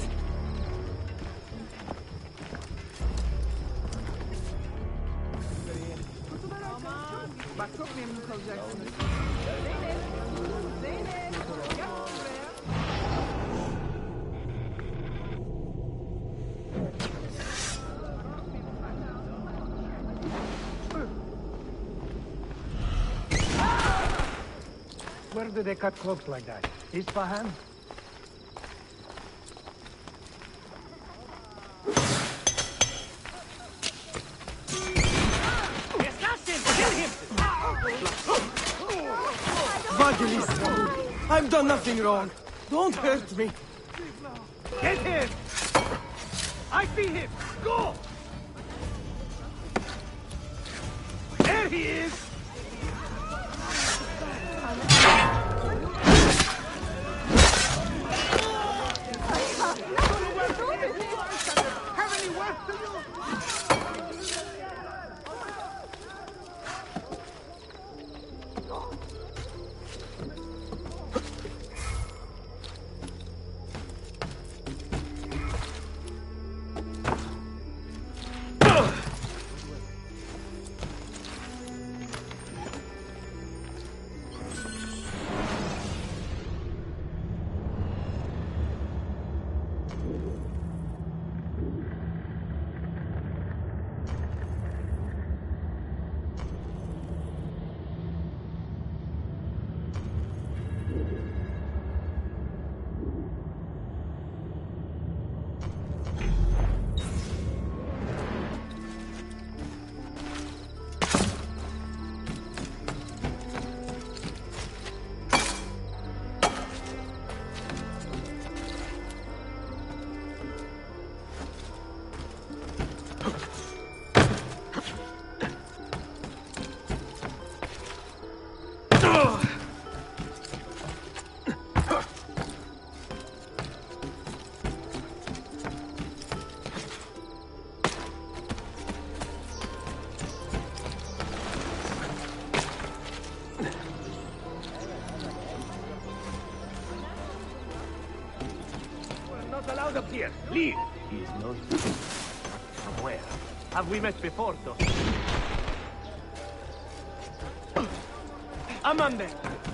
Where do they cut cloaks like that? Isfahan? Evangelist! I've done nothing wrong. Don't hurt me. Get him! I see him! Go! There he is! Leave. He's known from where? Have we met before, though? Amande!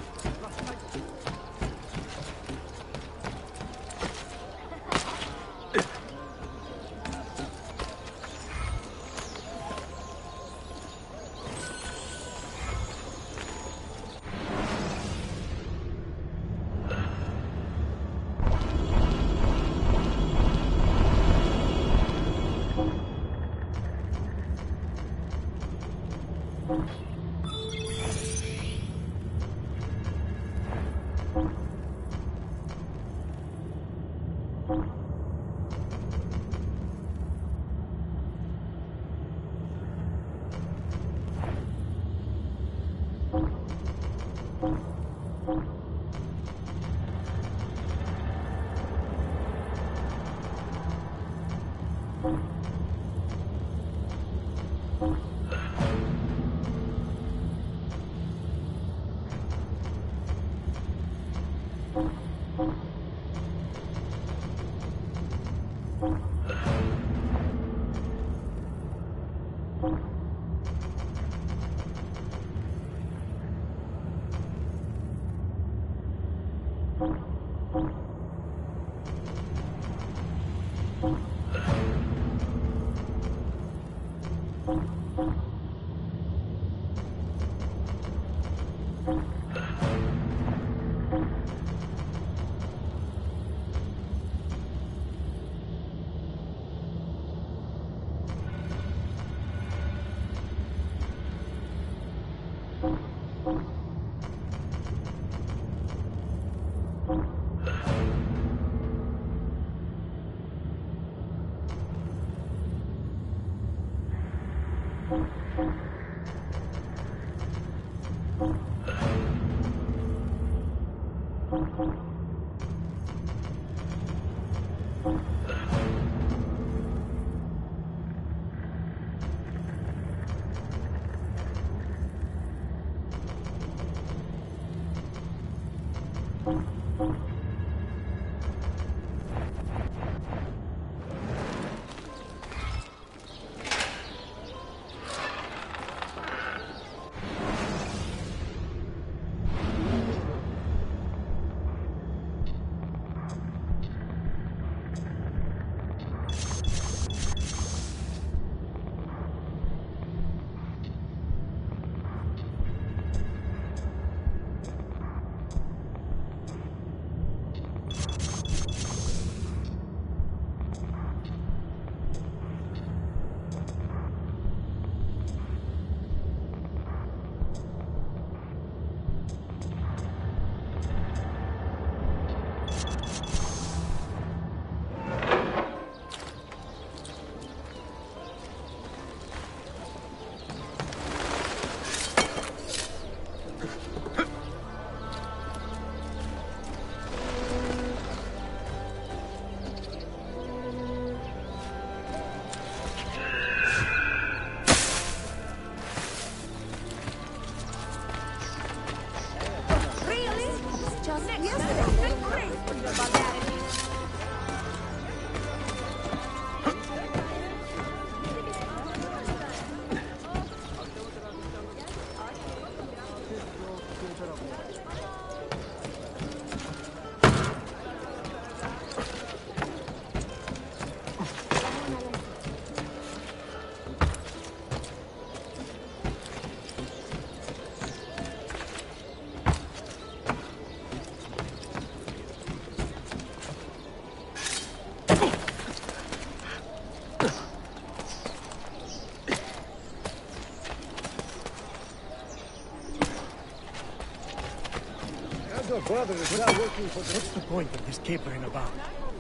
Your brother is now working for the... What's the point of this capering about?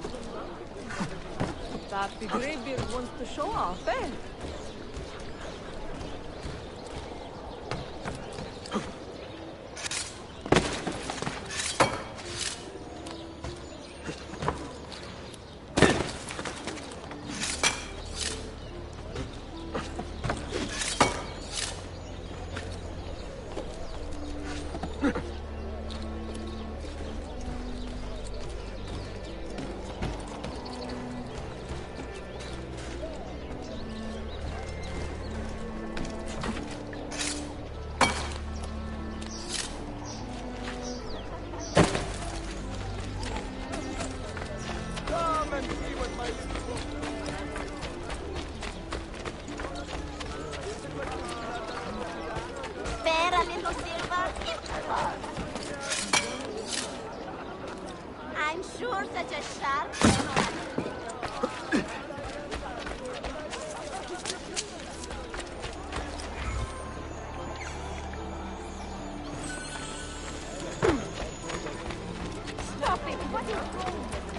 That the graybeard wants to show off, eh? a little silver? I'm sure such a sharp Stop it! What is wrong?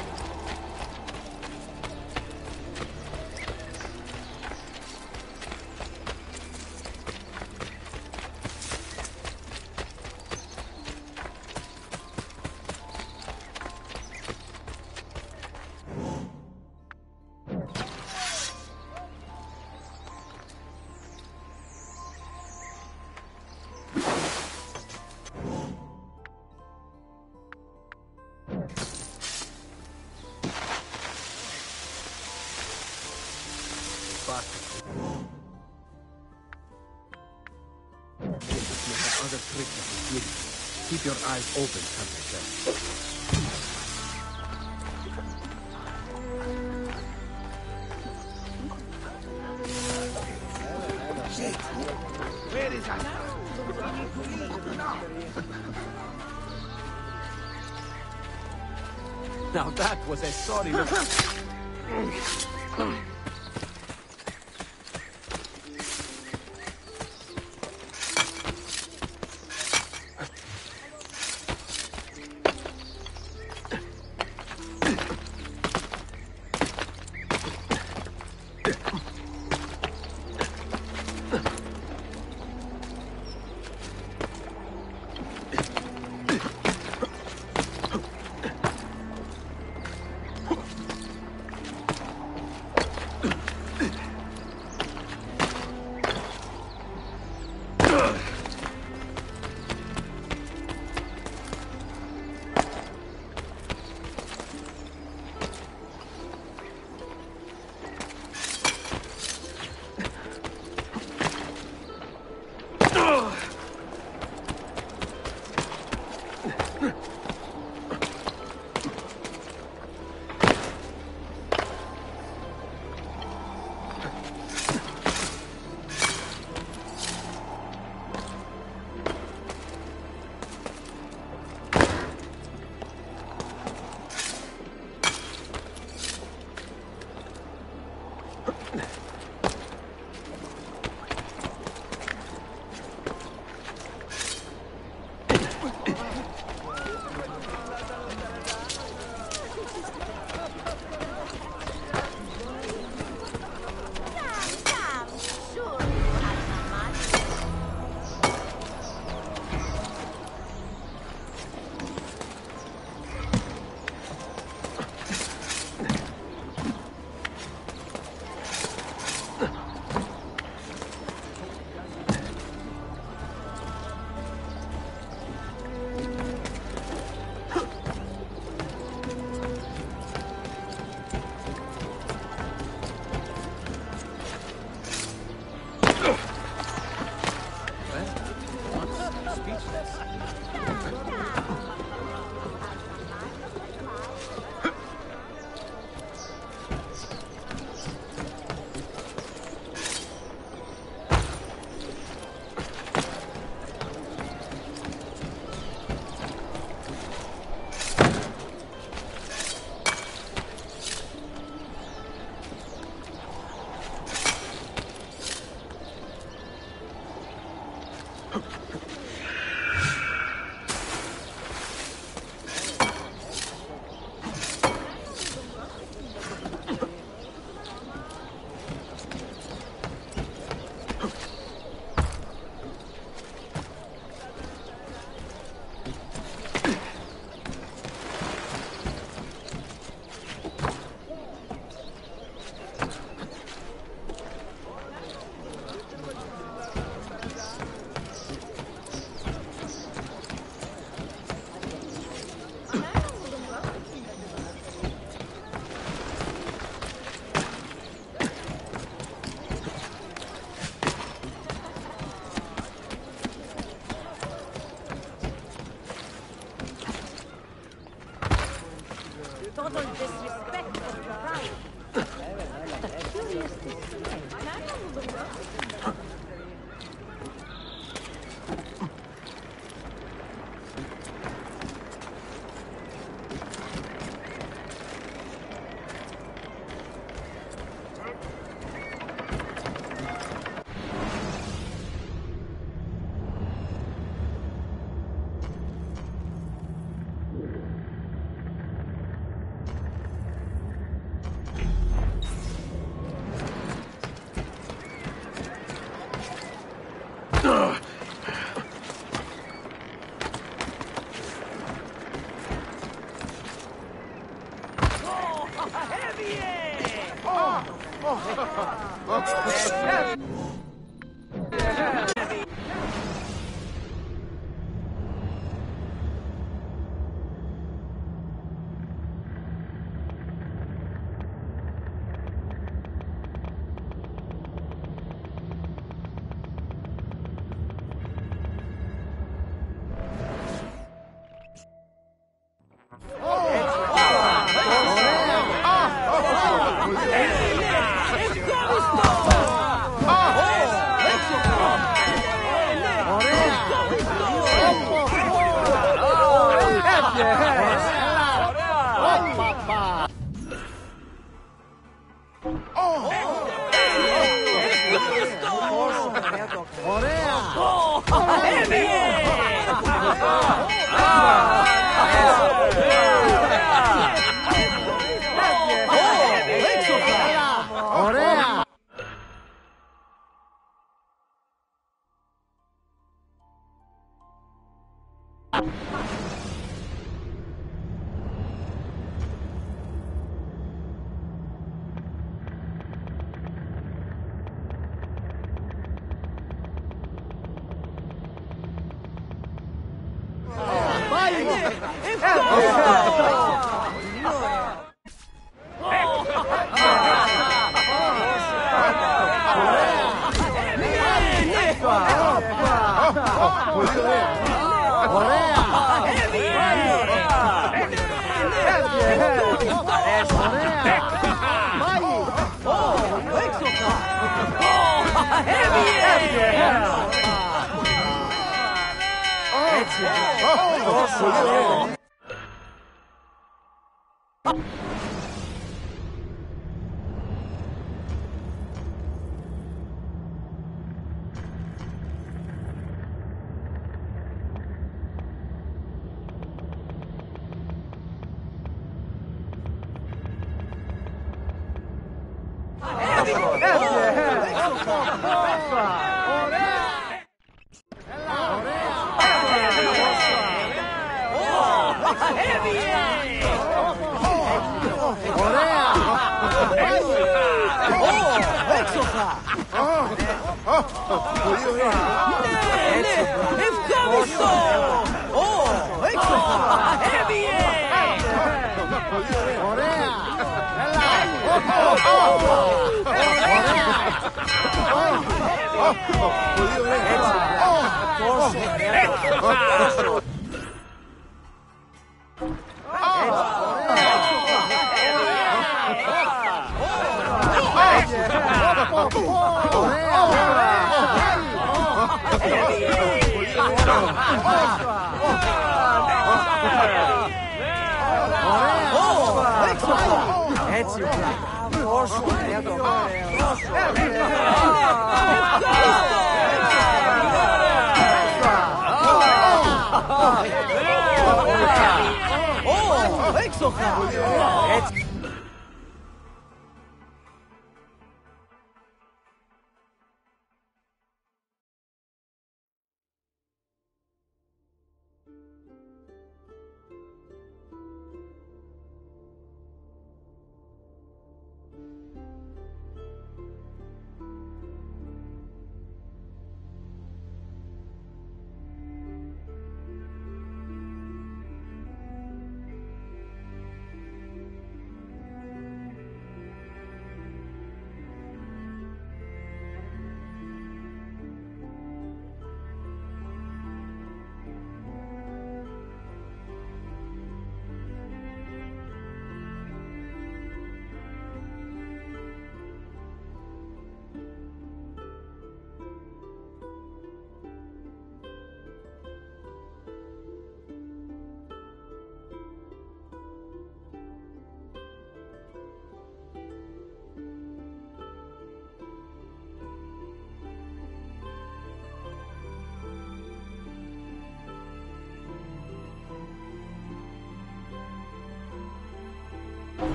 Other tricks of the beauty. Keep your eyes open, Country. Where is that? Now that was a sorry look.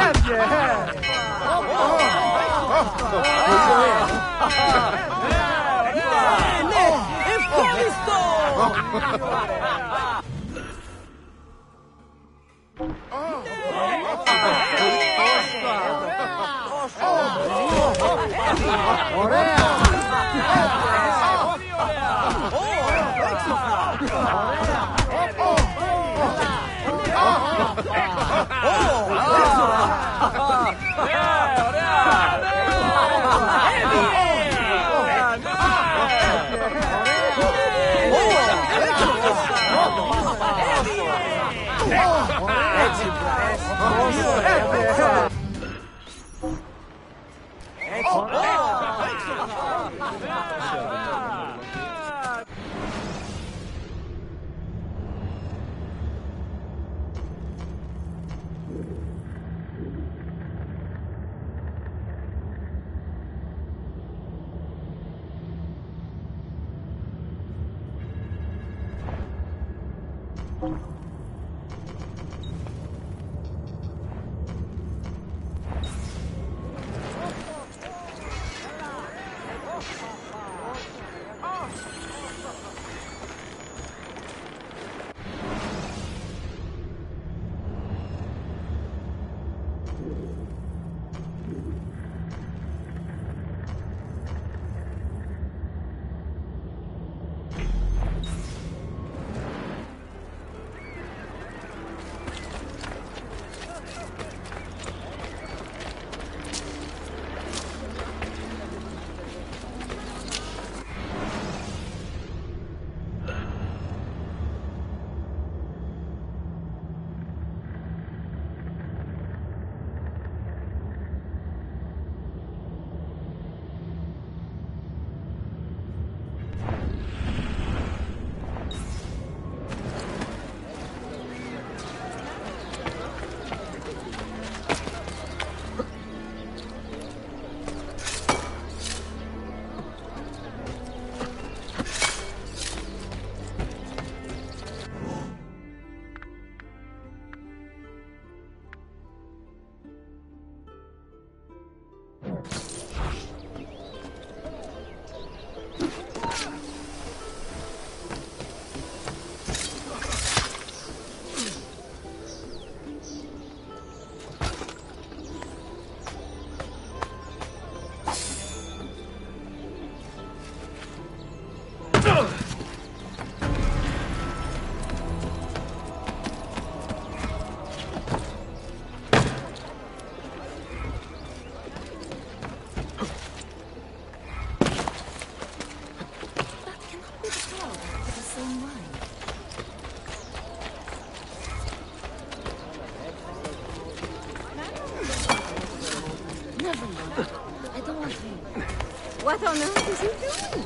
What on earth is he doing?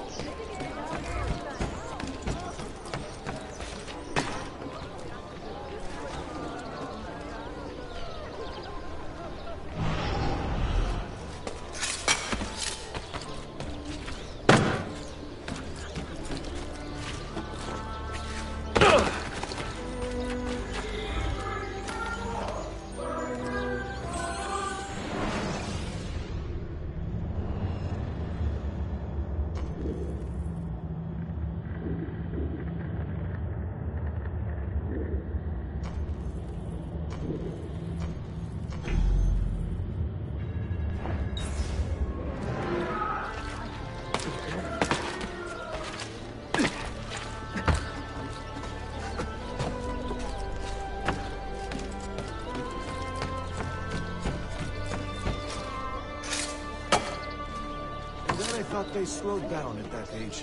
They slowed down at that age.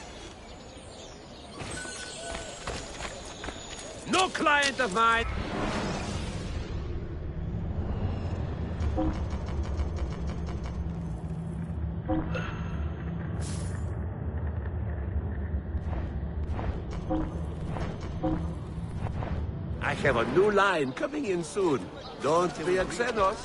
No client of mine! I have a new line coming in soon. Don't be a Xenos.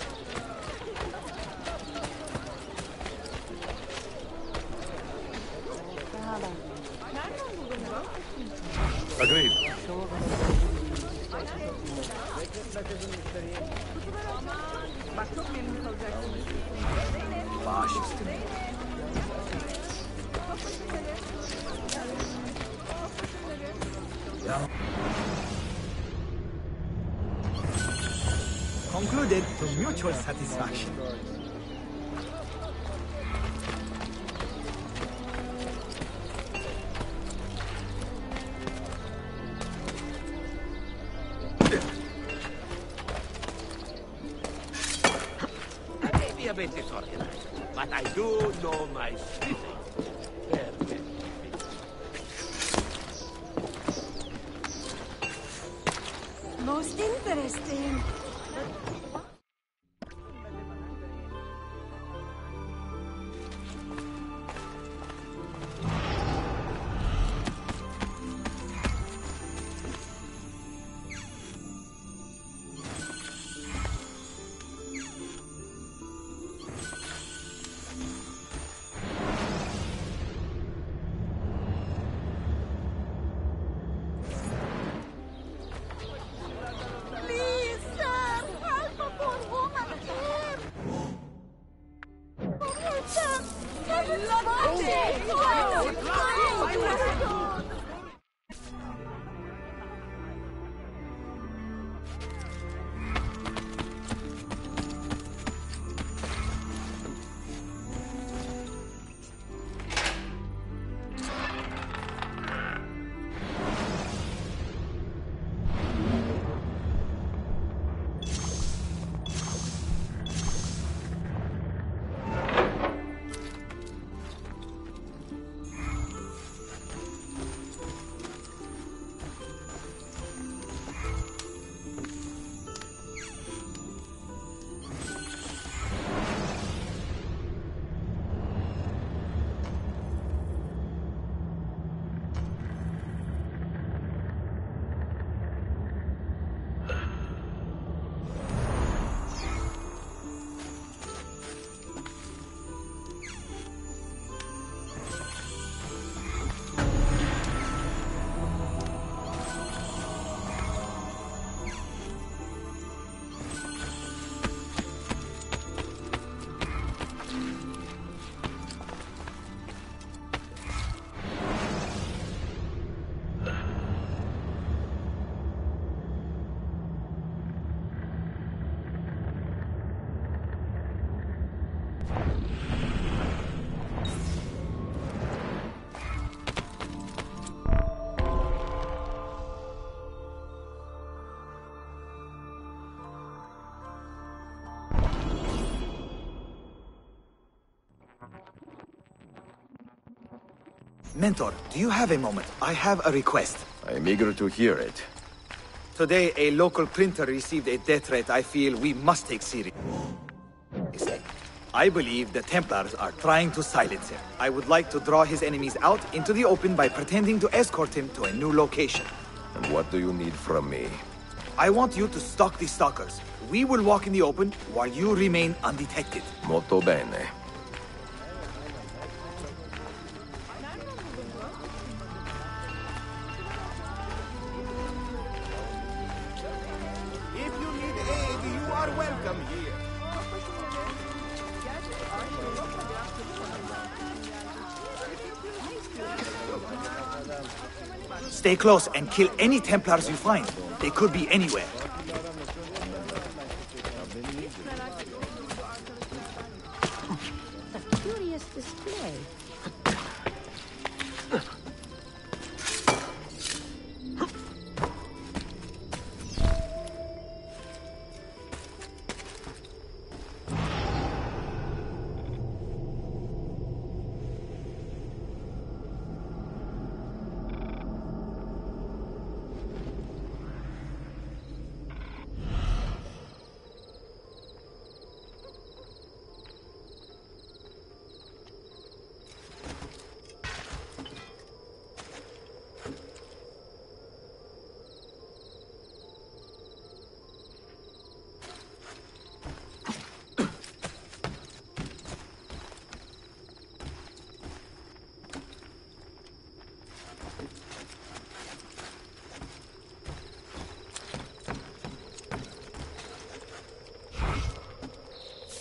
Agreed. Concluded to mutual satisfaction. Maybe a bit disorganized, but I do know my spinning. Very. Most interesting. Mentor, do you have a moment? I have a request. I am eager to hear it. Today, a local printer received a death threat I feel we must take seriously. I believe the Templars are trying to silence him. I would like to draw his enemies out into the open by pretending to escort him to a new location. And what do you need from me? I want you to stalk the stalkers. We will walk in the open while you remain undetected. Molto bene. If you need aid, you are welcome here. Stay close and kill any Templars you find. They could be anywhere. A curious display.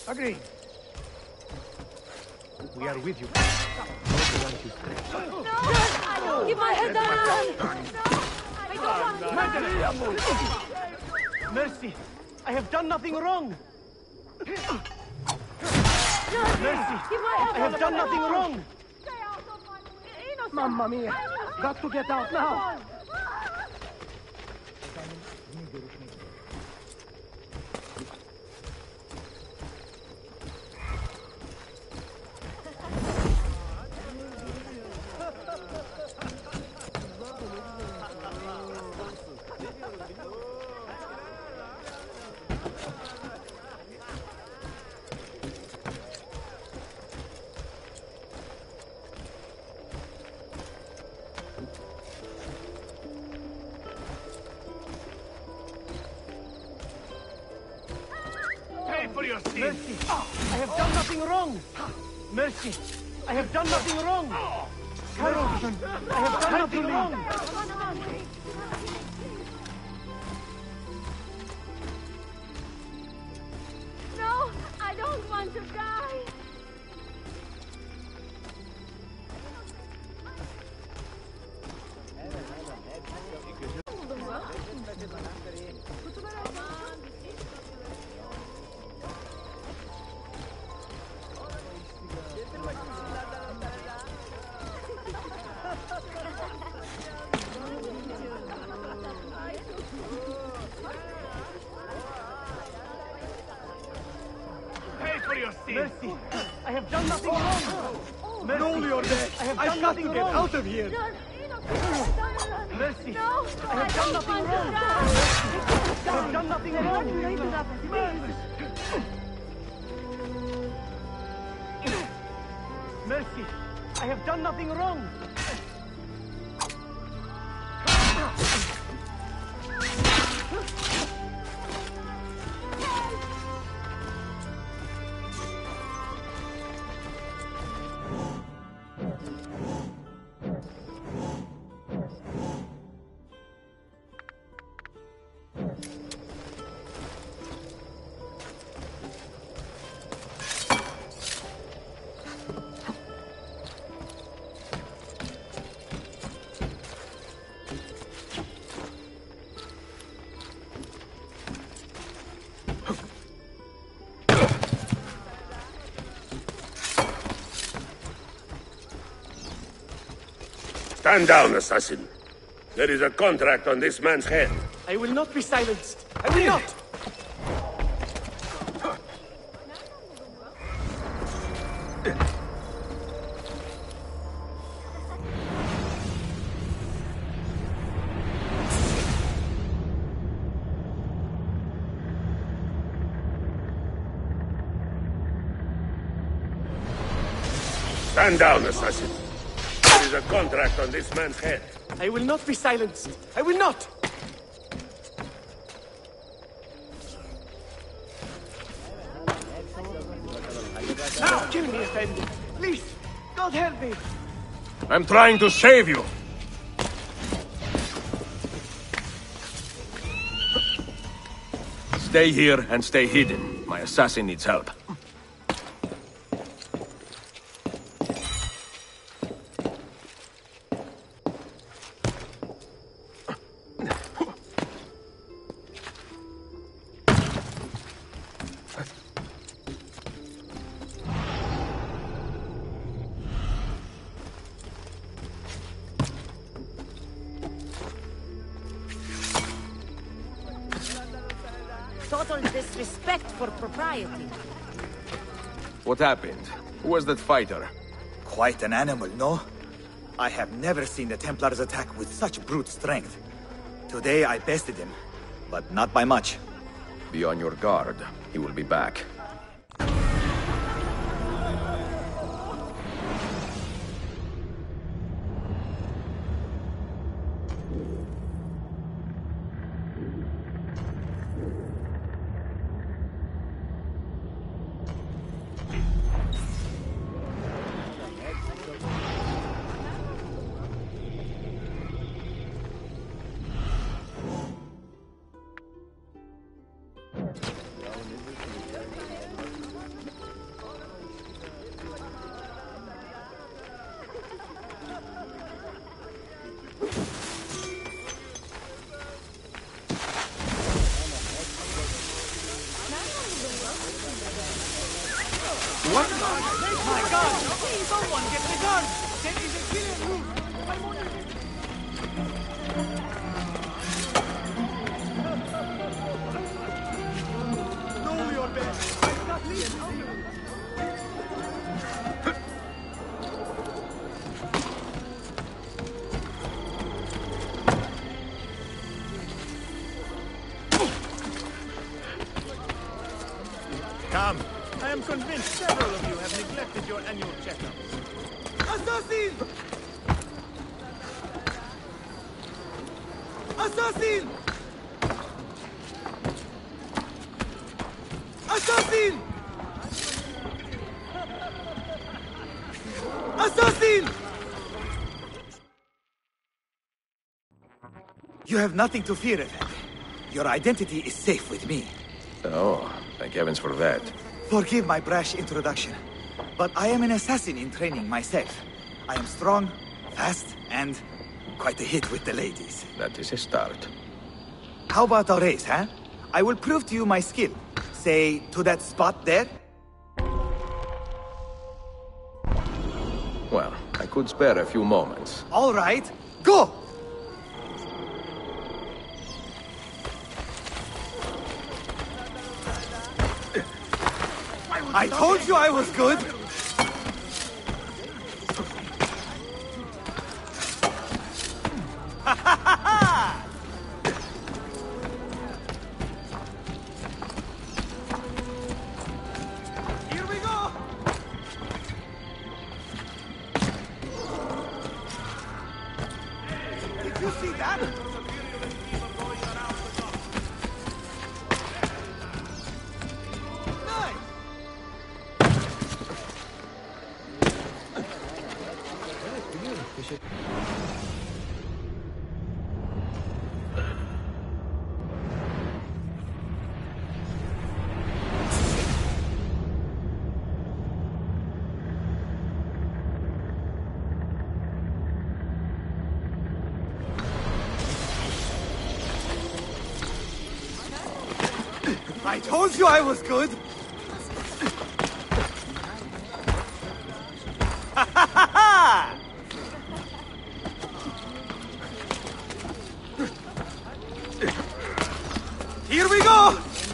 Agreed. We are with you. No! Keep my head down! No! I don't want... Mercy! I have done nothing wrong! Mercy! I have done nothing wrong! Mamma mia! Got to get out now! Mercy! I have done nothing wrong! Mercy! I have done nothing wrong! Carolson! I have done nothing wrong! No! I don't want to die! Mercy! I have done nothing wrong! Mercy! No, you're dead! I have done nothing wrong! Get out of here! Mercy! No! I have done nothing wrong! I have done nothing wrong! Mercy! I have done nothing wrong! Stand down, assassin. There is a contract on this man's head. I will not be silenced. I will not! Stand down, assassin. There is a contract on this man's head. I will not be silenced. I will not! Now, kill me, Effendi. Please, God help me. I'm trying to save you. Stay here and stay hidden. My assassin needs help. Total disrespect for propriety. What happened? Who was that fighter? Quite an animal, no? I have never seen the Templars attack with such brute strength. Today I bested him, but not by much. Be on your guard. He will be back. What? My God! Someone get the gun! There is a killer room! Know your best. I've got these. Come. I am convinced several of you have neglected your annual checkups. Assassin! Assassin! Assassin! Assassin! You have nothing to fear, Effendi. Your identity is safe with me. Oh, thank heavens for that. Forgive my brash introduction, but I am an assassin in training myself. I am strong, fast, and quite a hit with the ladies. That is a start. How about a race, huh? I will prove to you my skill. Say, to that spot there? Well, I could spare a few moments. All right, go! I told you I was good! Here we go! Did you see that? I told you I was good! Here we go!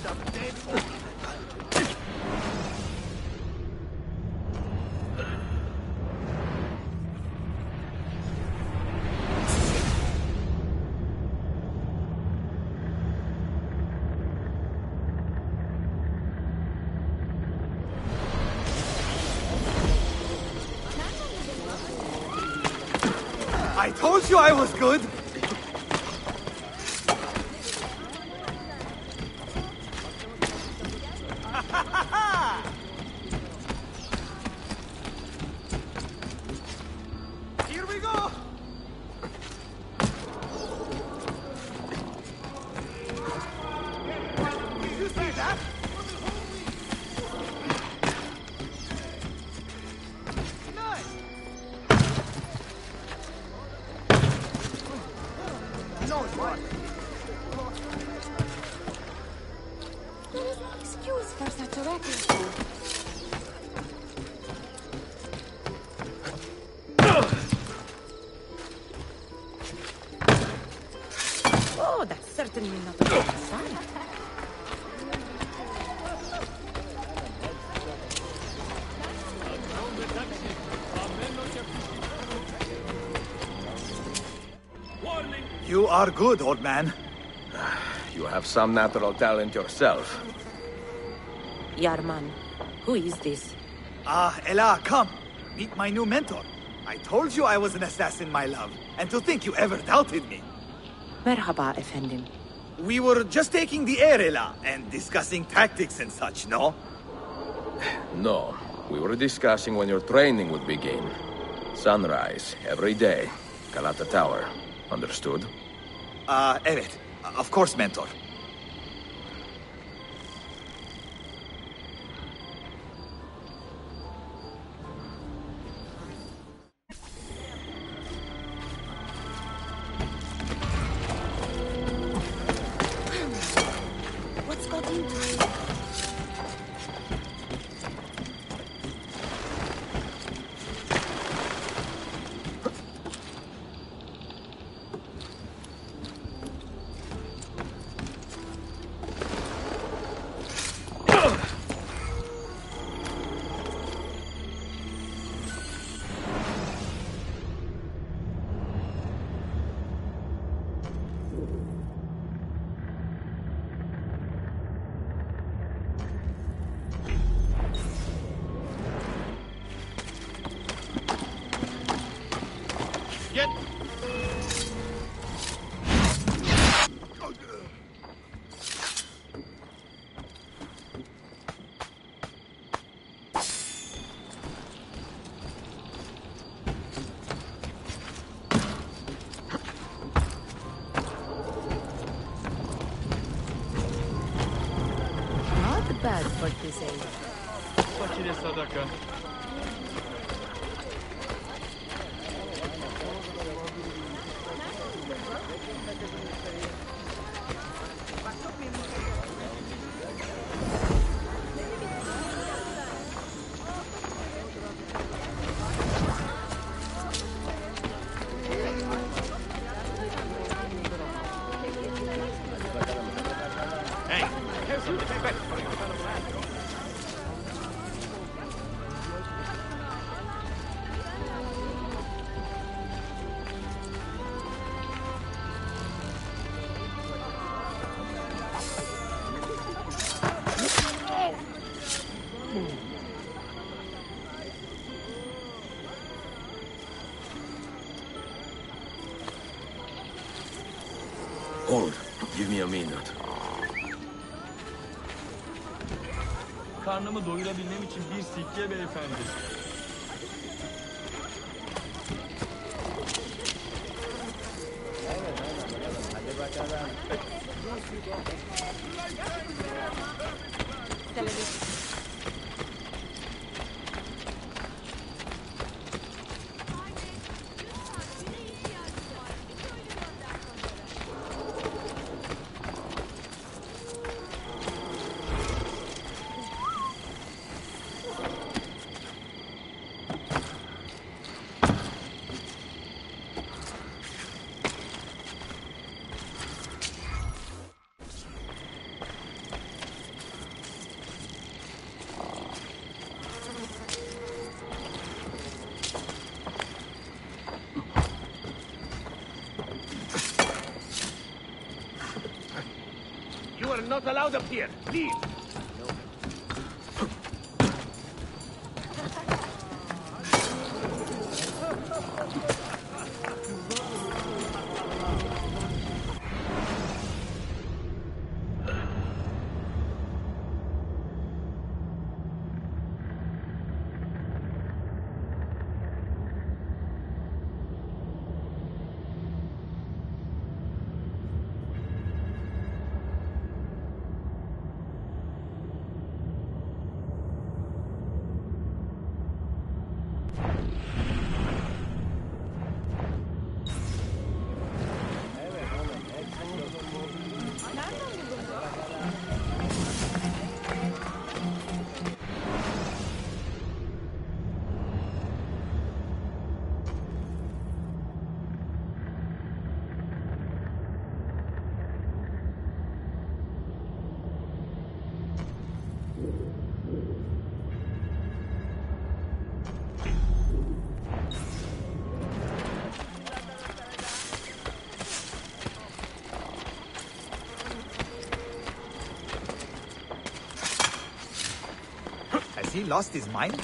I told you I was good! Here we go! Did you see that? There is no excuse for such a reckless. Oh, that's certainly not a good sign. You are good, old man. You have some natural talent yourself. Yarman, who is this? Ella, come. Meet my new mentor. I told you I was an assassin, my love. And to think you ever doubted me. Merhaba, Efendim. We were just taking the air, Ella, and discussing tactics and such, no? No. We were discussing when your training would begin. Sunrise, every day. Galata Tower. Understood? Evet. Of course, mentor. What's got into it? Get... Not bad for this age. Fakire sadaka. Hey, here's some respect for your fellow man. Hold. Give me a minute. Karnımı doyurabilmem için bir sikke beyefendi. Hadi bakalım. You are not allowed up here. Leave. Has he lost his mind?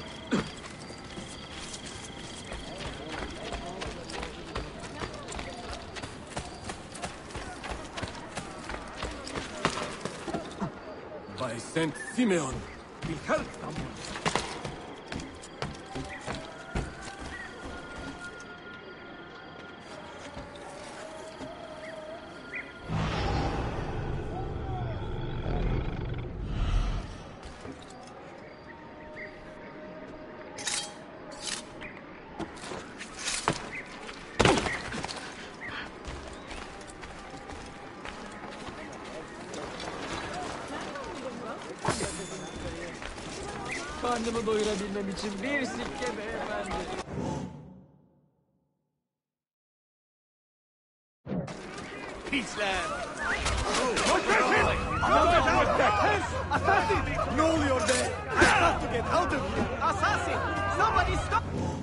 By Saint Simeon, we help someone. Karnımı doyurabilmem için bir sikke beyefendi. Peace, lad. Assassin! Ne oluyor be? I have to get out of here. Assassin! Somebody stop!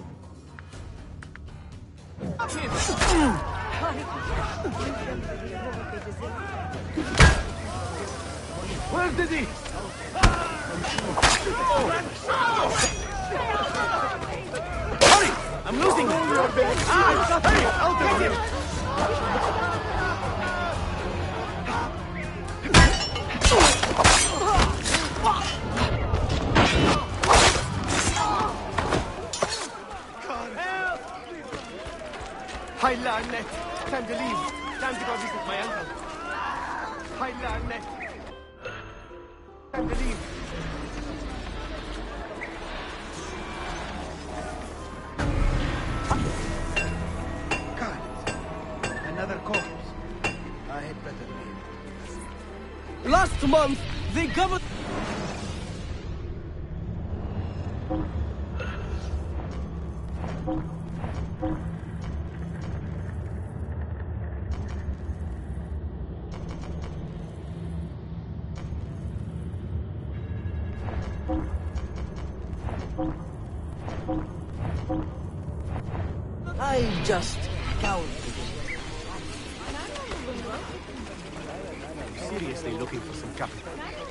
Stop him! Where's the D? Hurry! I'm losing him! Ah! Hey! I'll get him! Hi, Larnet! Time to leave. Time to go visit my uncle. Hi, Larnet! Time to leave. Another corpse. I had better leave. Last month, the government... I just counted. Seriously looking for some capital.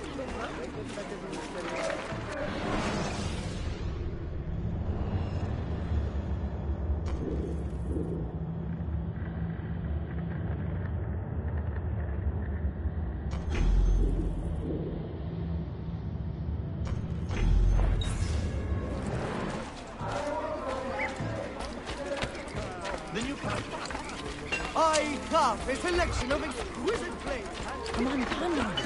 The new card. I have a selection of exquisite plates. Come on, come on.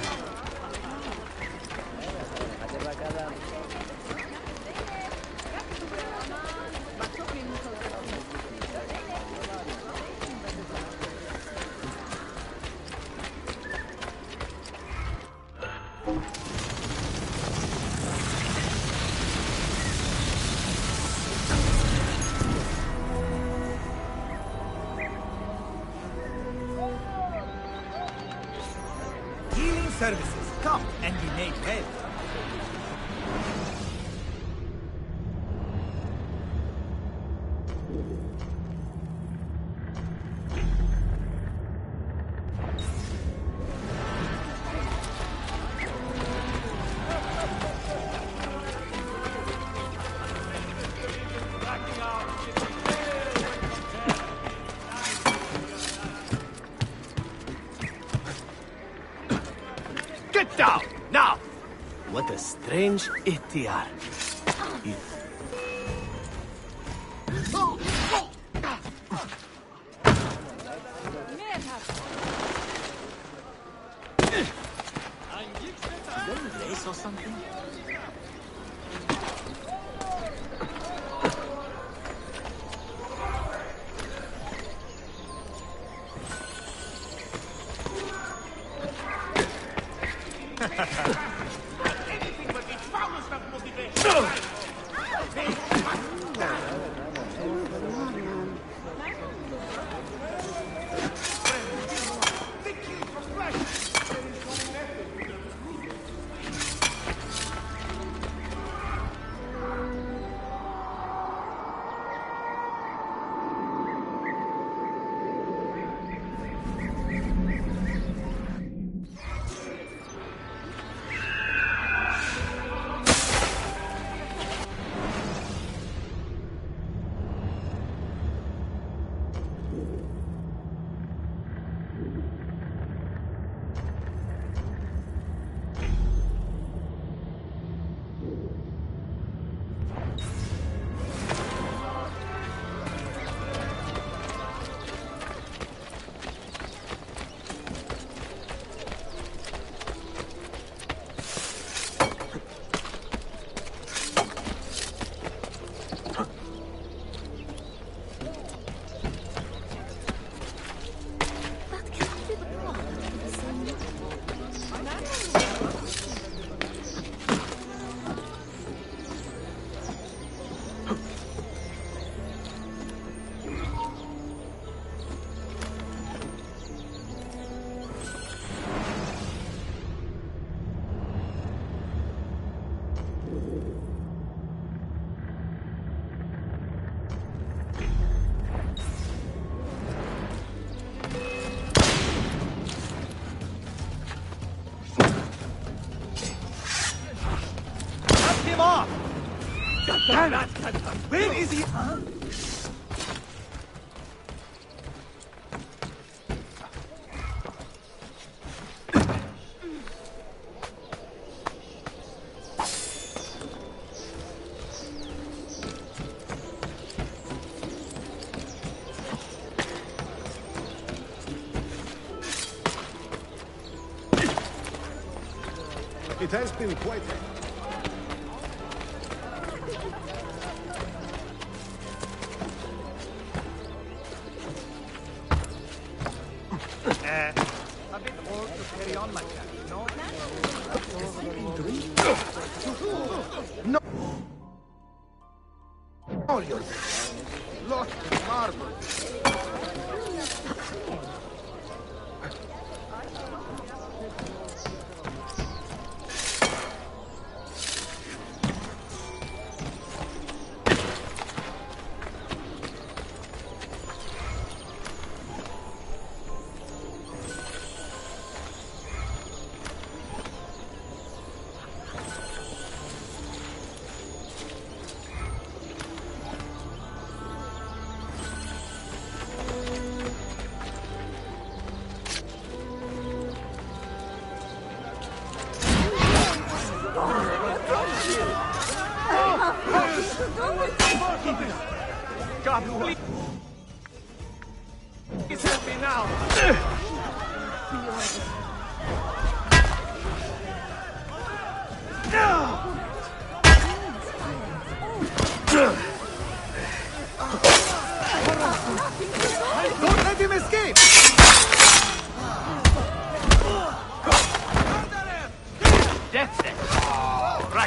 Services, come and be made well. Get down, now! What a strange ETR. Lace or something? Anything but the foulest of motivation. Where is he? Huh? It has been quite... A bit old to carry on like that, no? No! Oh, you're lost in marble. God, please. Please help me now. Don't let him escape. Death sentence. Right.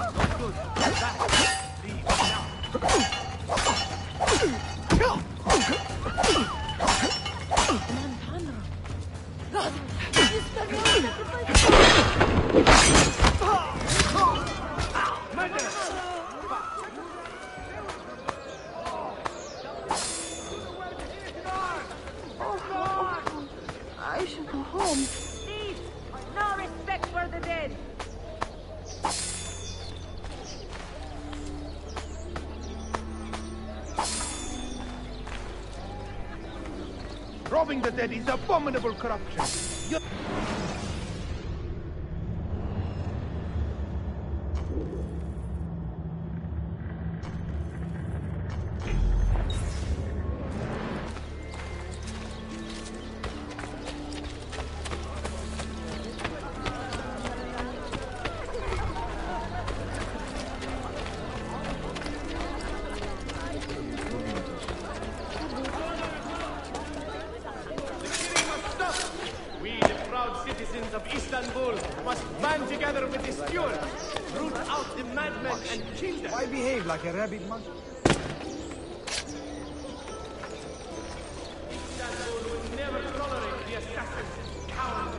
I should go home. Thief! No respect for the dead! Robbing the dead is abominable corruption. Citizens of Istanbul must band together with the stewards, root out the madmen and kill them. Why behave like a rabid monkey? Istanbul will never tolerate the assassins and cowards.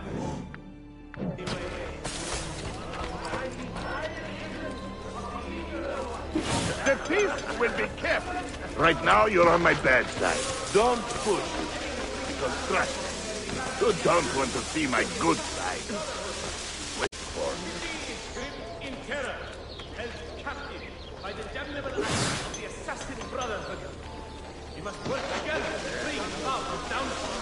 The peace will be kept. Right now, you're on my bad side. Don't push it. Because trust me, you don't want to see my good side. Wait for me. Gripped in terror, held captive by the damnable acts of the assassin Brotherhood. You must work together to bring about the downfall.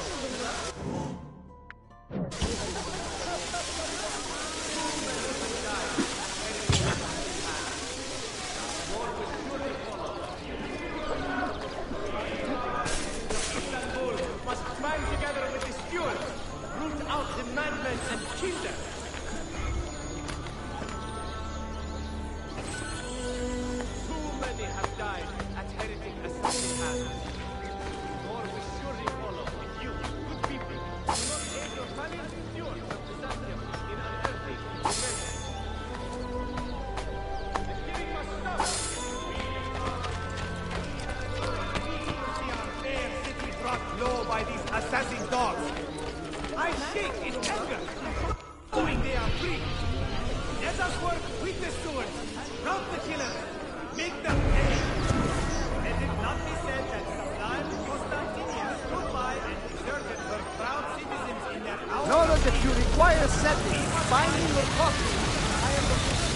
And kill them. Too many have died at heretic assassin hands. More will surely follow if you, good people, do not aid your valiant stewards of Byzantium in unearthing the menace. The killing must stop. See our fair city brought low by these assassin dogs. I shake in anger, knowing they are free. Let us work with the stewards, not the killers. Make them pay. Let it not be said that sublime Constantinople stood by and deserted her proud citizens in their hour. Know that if you require setting, find me your coffee. I am the...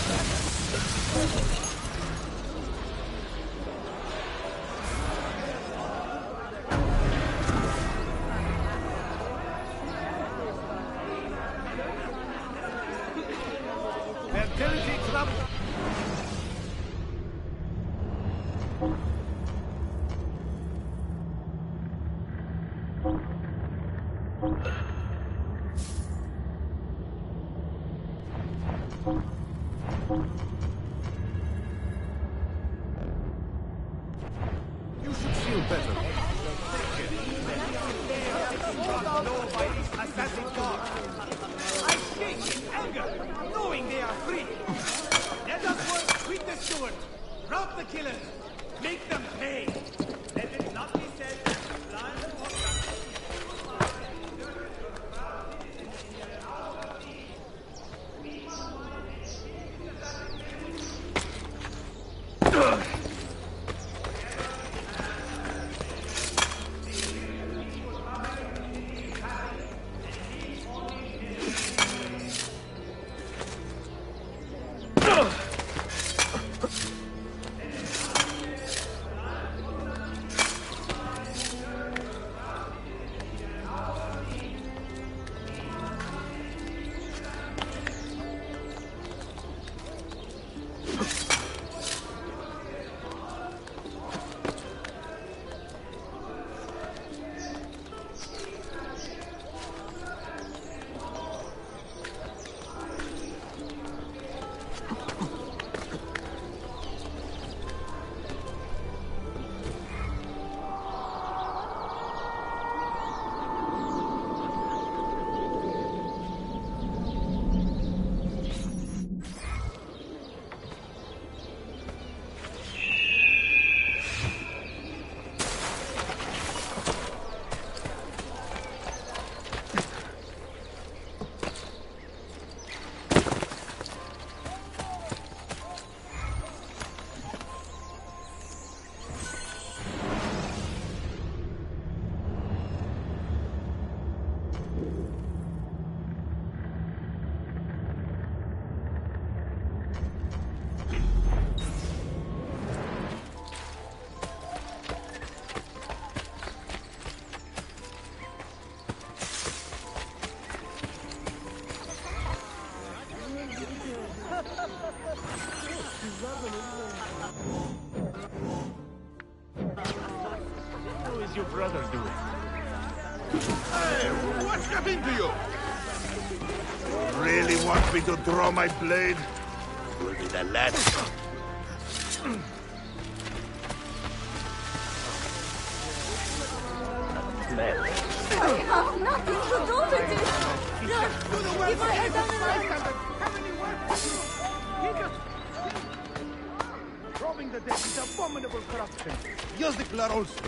Fertility Club. You should feel better. I shake in anger, knowing they are free. Let us work with the steward. Rob the killers. Make them pay. Let it not be said that the blind How is your brother doing? Hey, what's happened to you? Really want me to draw my blade? Will be the last. I have nothing to do with it! If I had done robbing the dead is abominable corruption. Use the killer also.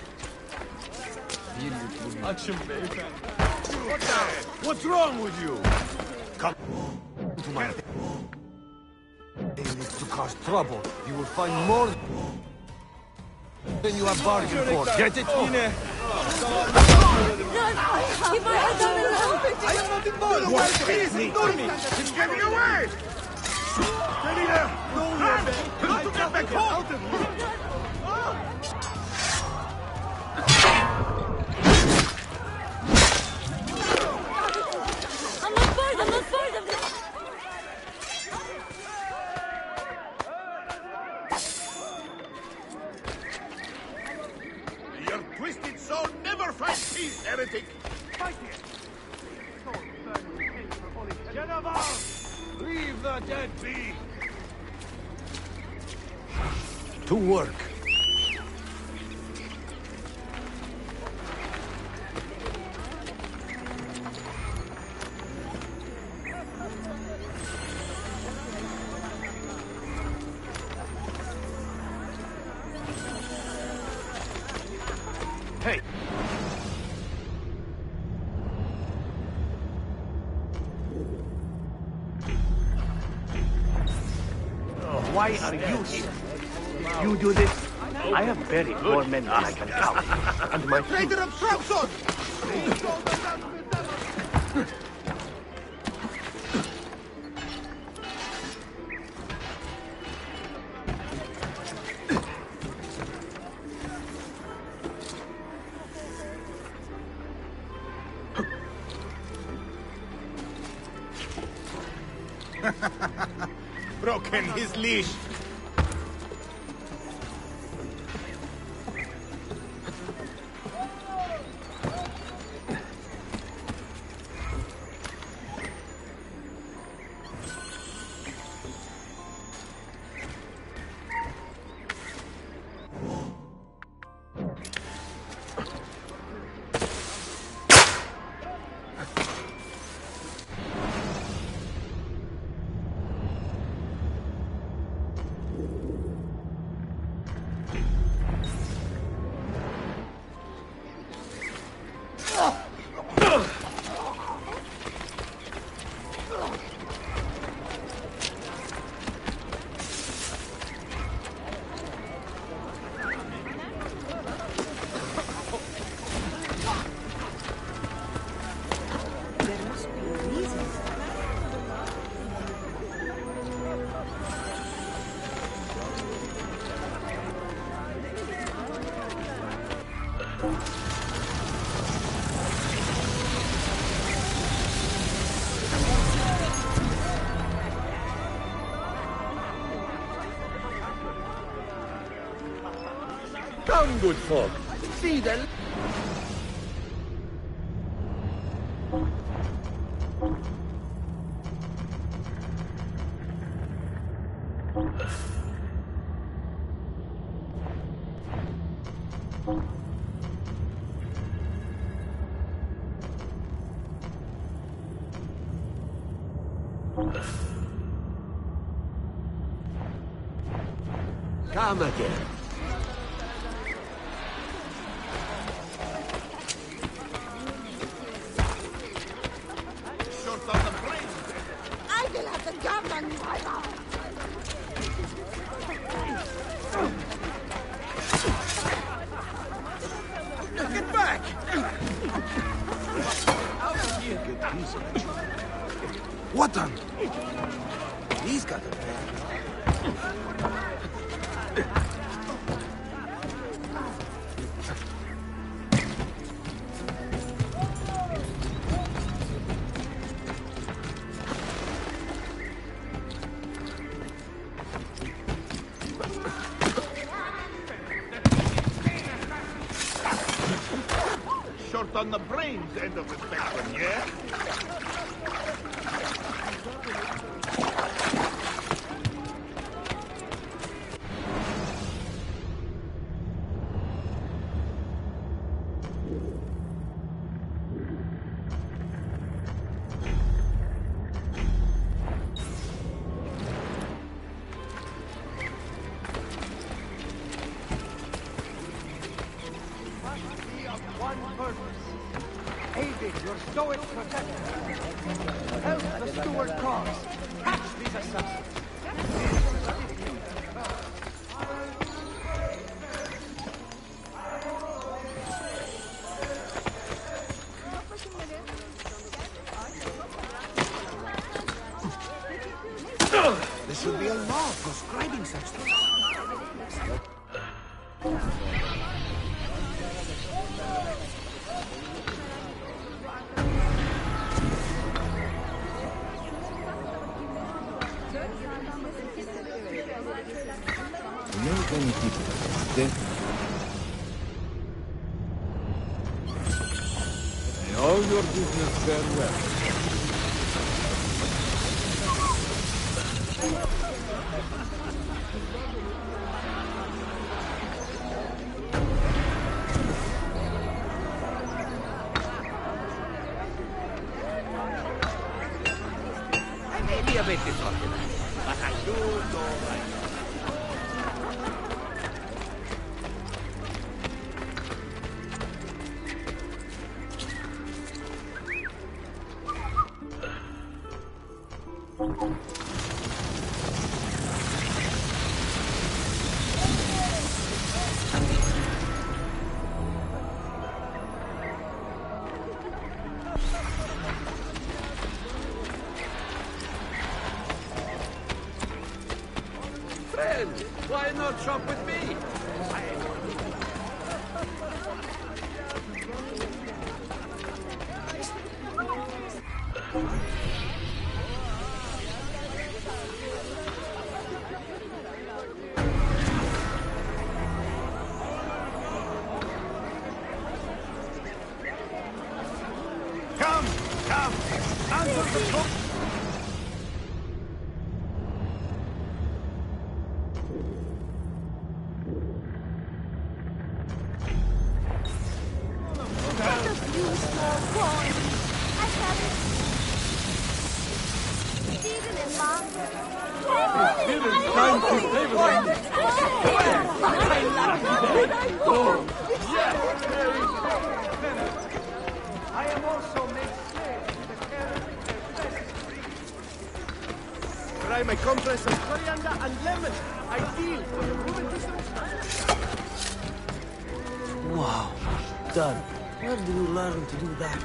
What's wrong with you? Come to my aim is to cause trouble. You will find more than you have bargained for. Get it? If I had done I am not involved. What? Please ignore me. He's getting away! Steady there! No, To get back home! out of here. I'm not part of this! Your twisted soul never finds peace, heretic! Fight it. Jennifer! Leave the dead be. To work. Hey! Why are you here? You do this? I have buried more men than I can count. And my Traitor of Trabzon! Broken his leash. Come, good folk. See the... Come again. I will have the gun on you, my lord. Get back! What on? He's got a plan. Short on the brains end of the spectrum, yeah? Your stoic protector. Help the Steward cause. Catch these assassins. There should be a law prescribing such things. Many people dead. May all your business fare well. I may be a bit disorganized, but I do know right. Friend, why not shop with me? Come! Answer the call! I am also made slave to the care Try my compress of coriander and lemon. Ideal for the rheumatism. Wow. Done. Where do you learn to do that?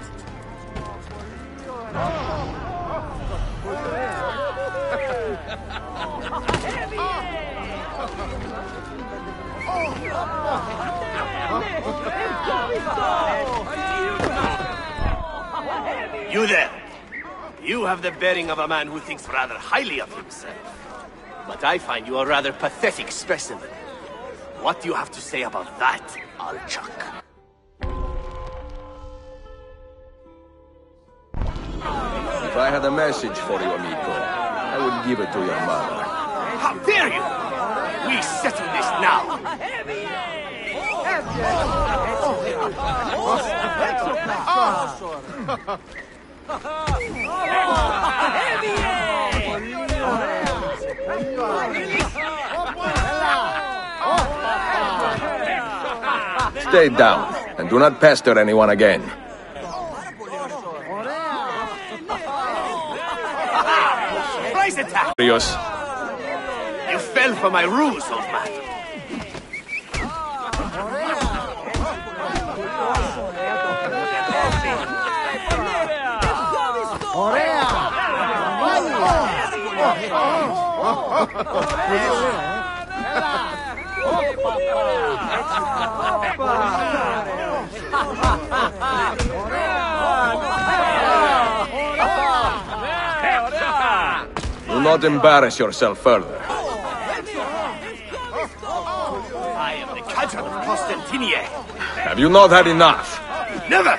You there! You have the bearing of a man who thinks rather highly of himself. But I find you a rather pathetic specimen. What do you have to say about that, Alchuk? If I had a message for you, amigo, I would give it to your mother. How dare you! We settle this now! Stay down, and do not pester anyone again. Surprise attack! Rios. You fell for my ruse, old man. Do not embarrass yourself further. I am the cudgel of Constantinople. Have you not had enough? Never!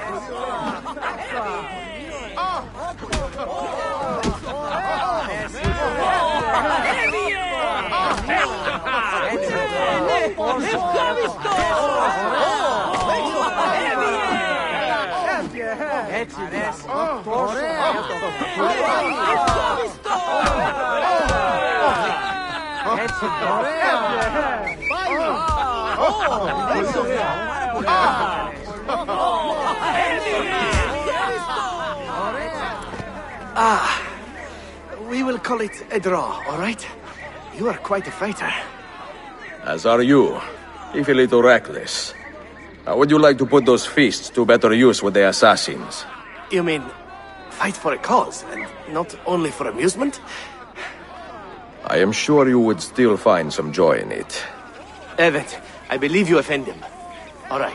We will call it a draw, all right? You are quite a fighter. As are you, if a little reckless. How would you like to put those feasts to better use with the assassins? You mean fight for a cause, and not only for amusement? I am sure you would still find some joy in it. Evet, I believe you offend him. All right.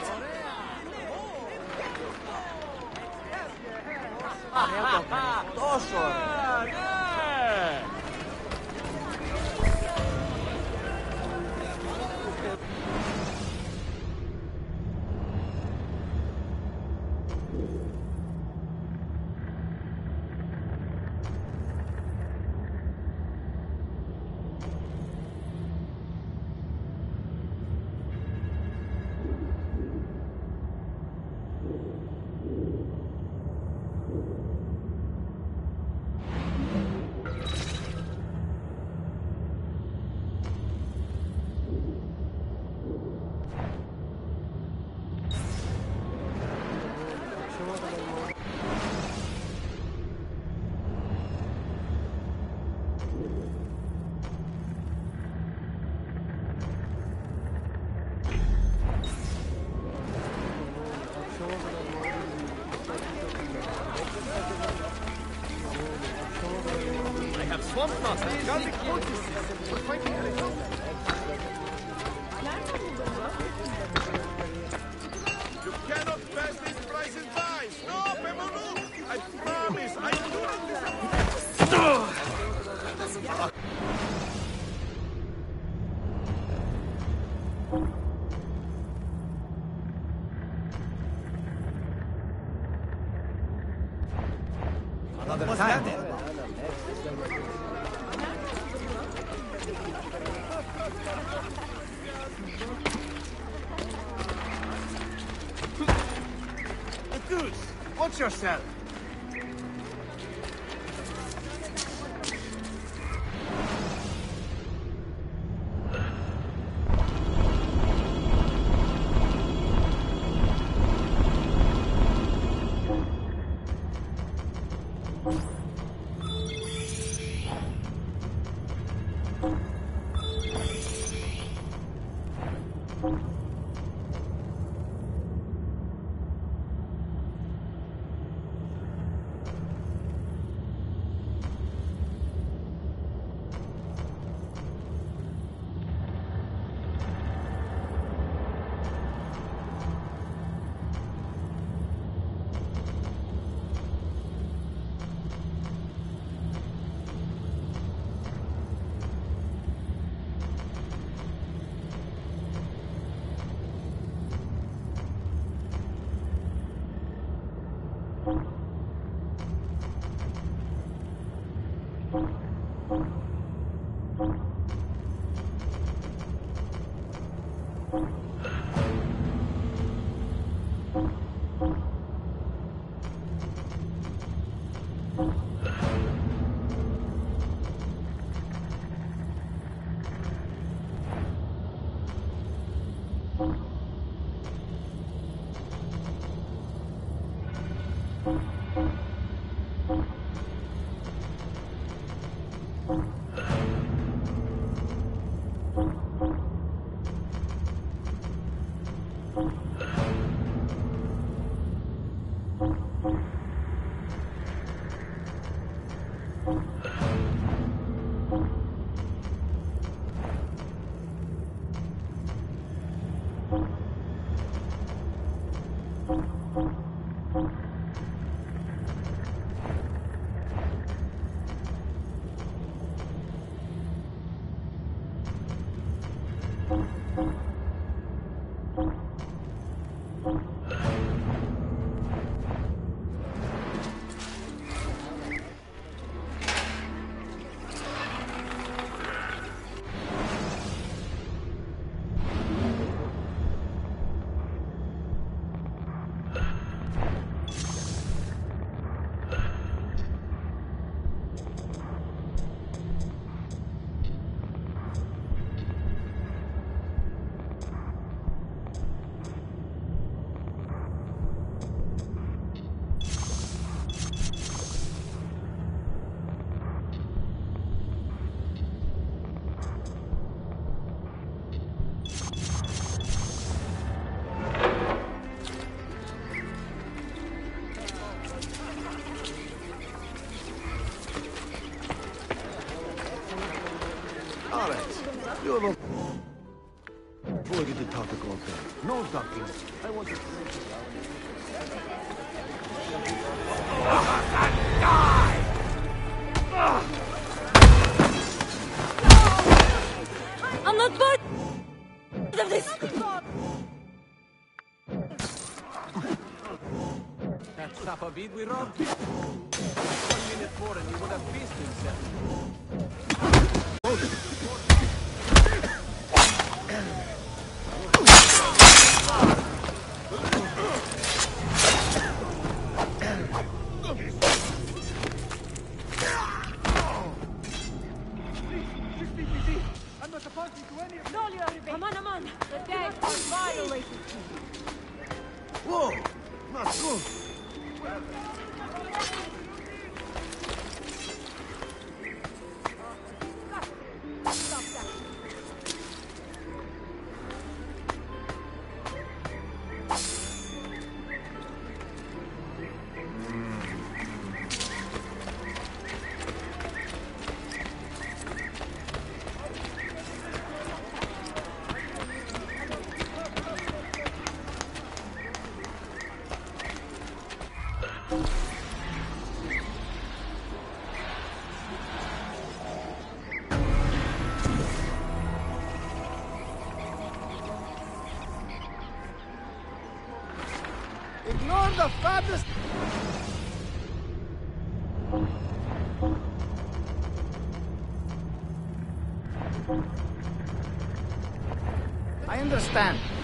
Watch yourself. All right. You have a... Before we get to talk to Gold thing. No ducking. I want to... I'm not part of this! That Safavid we robbed? 1 minute more and he would have pissed himself. I'm not supposed to do any of No, come on. The dead are violated. Whoa! Not good. Stop that. Ignore the fatness. I understand.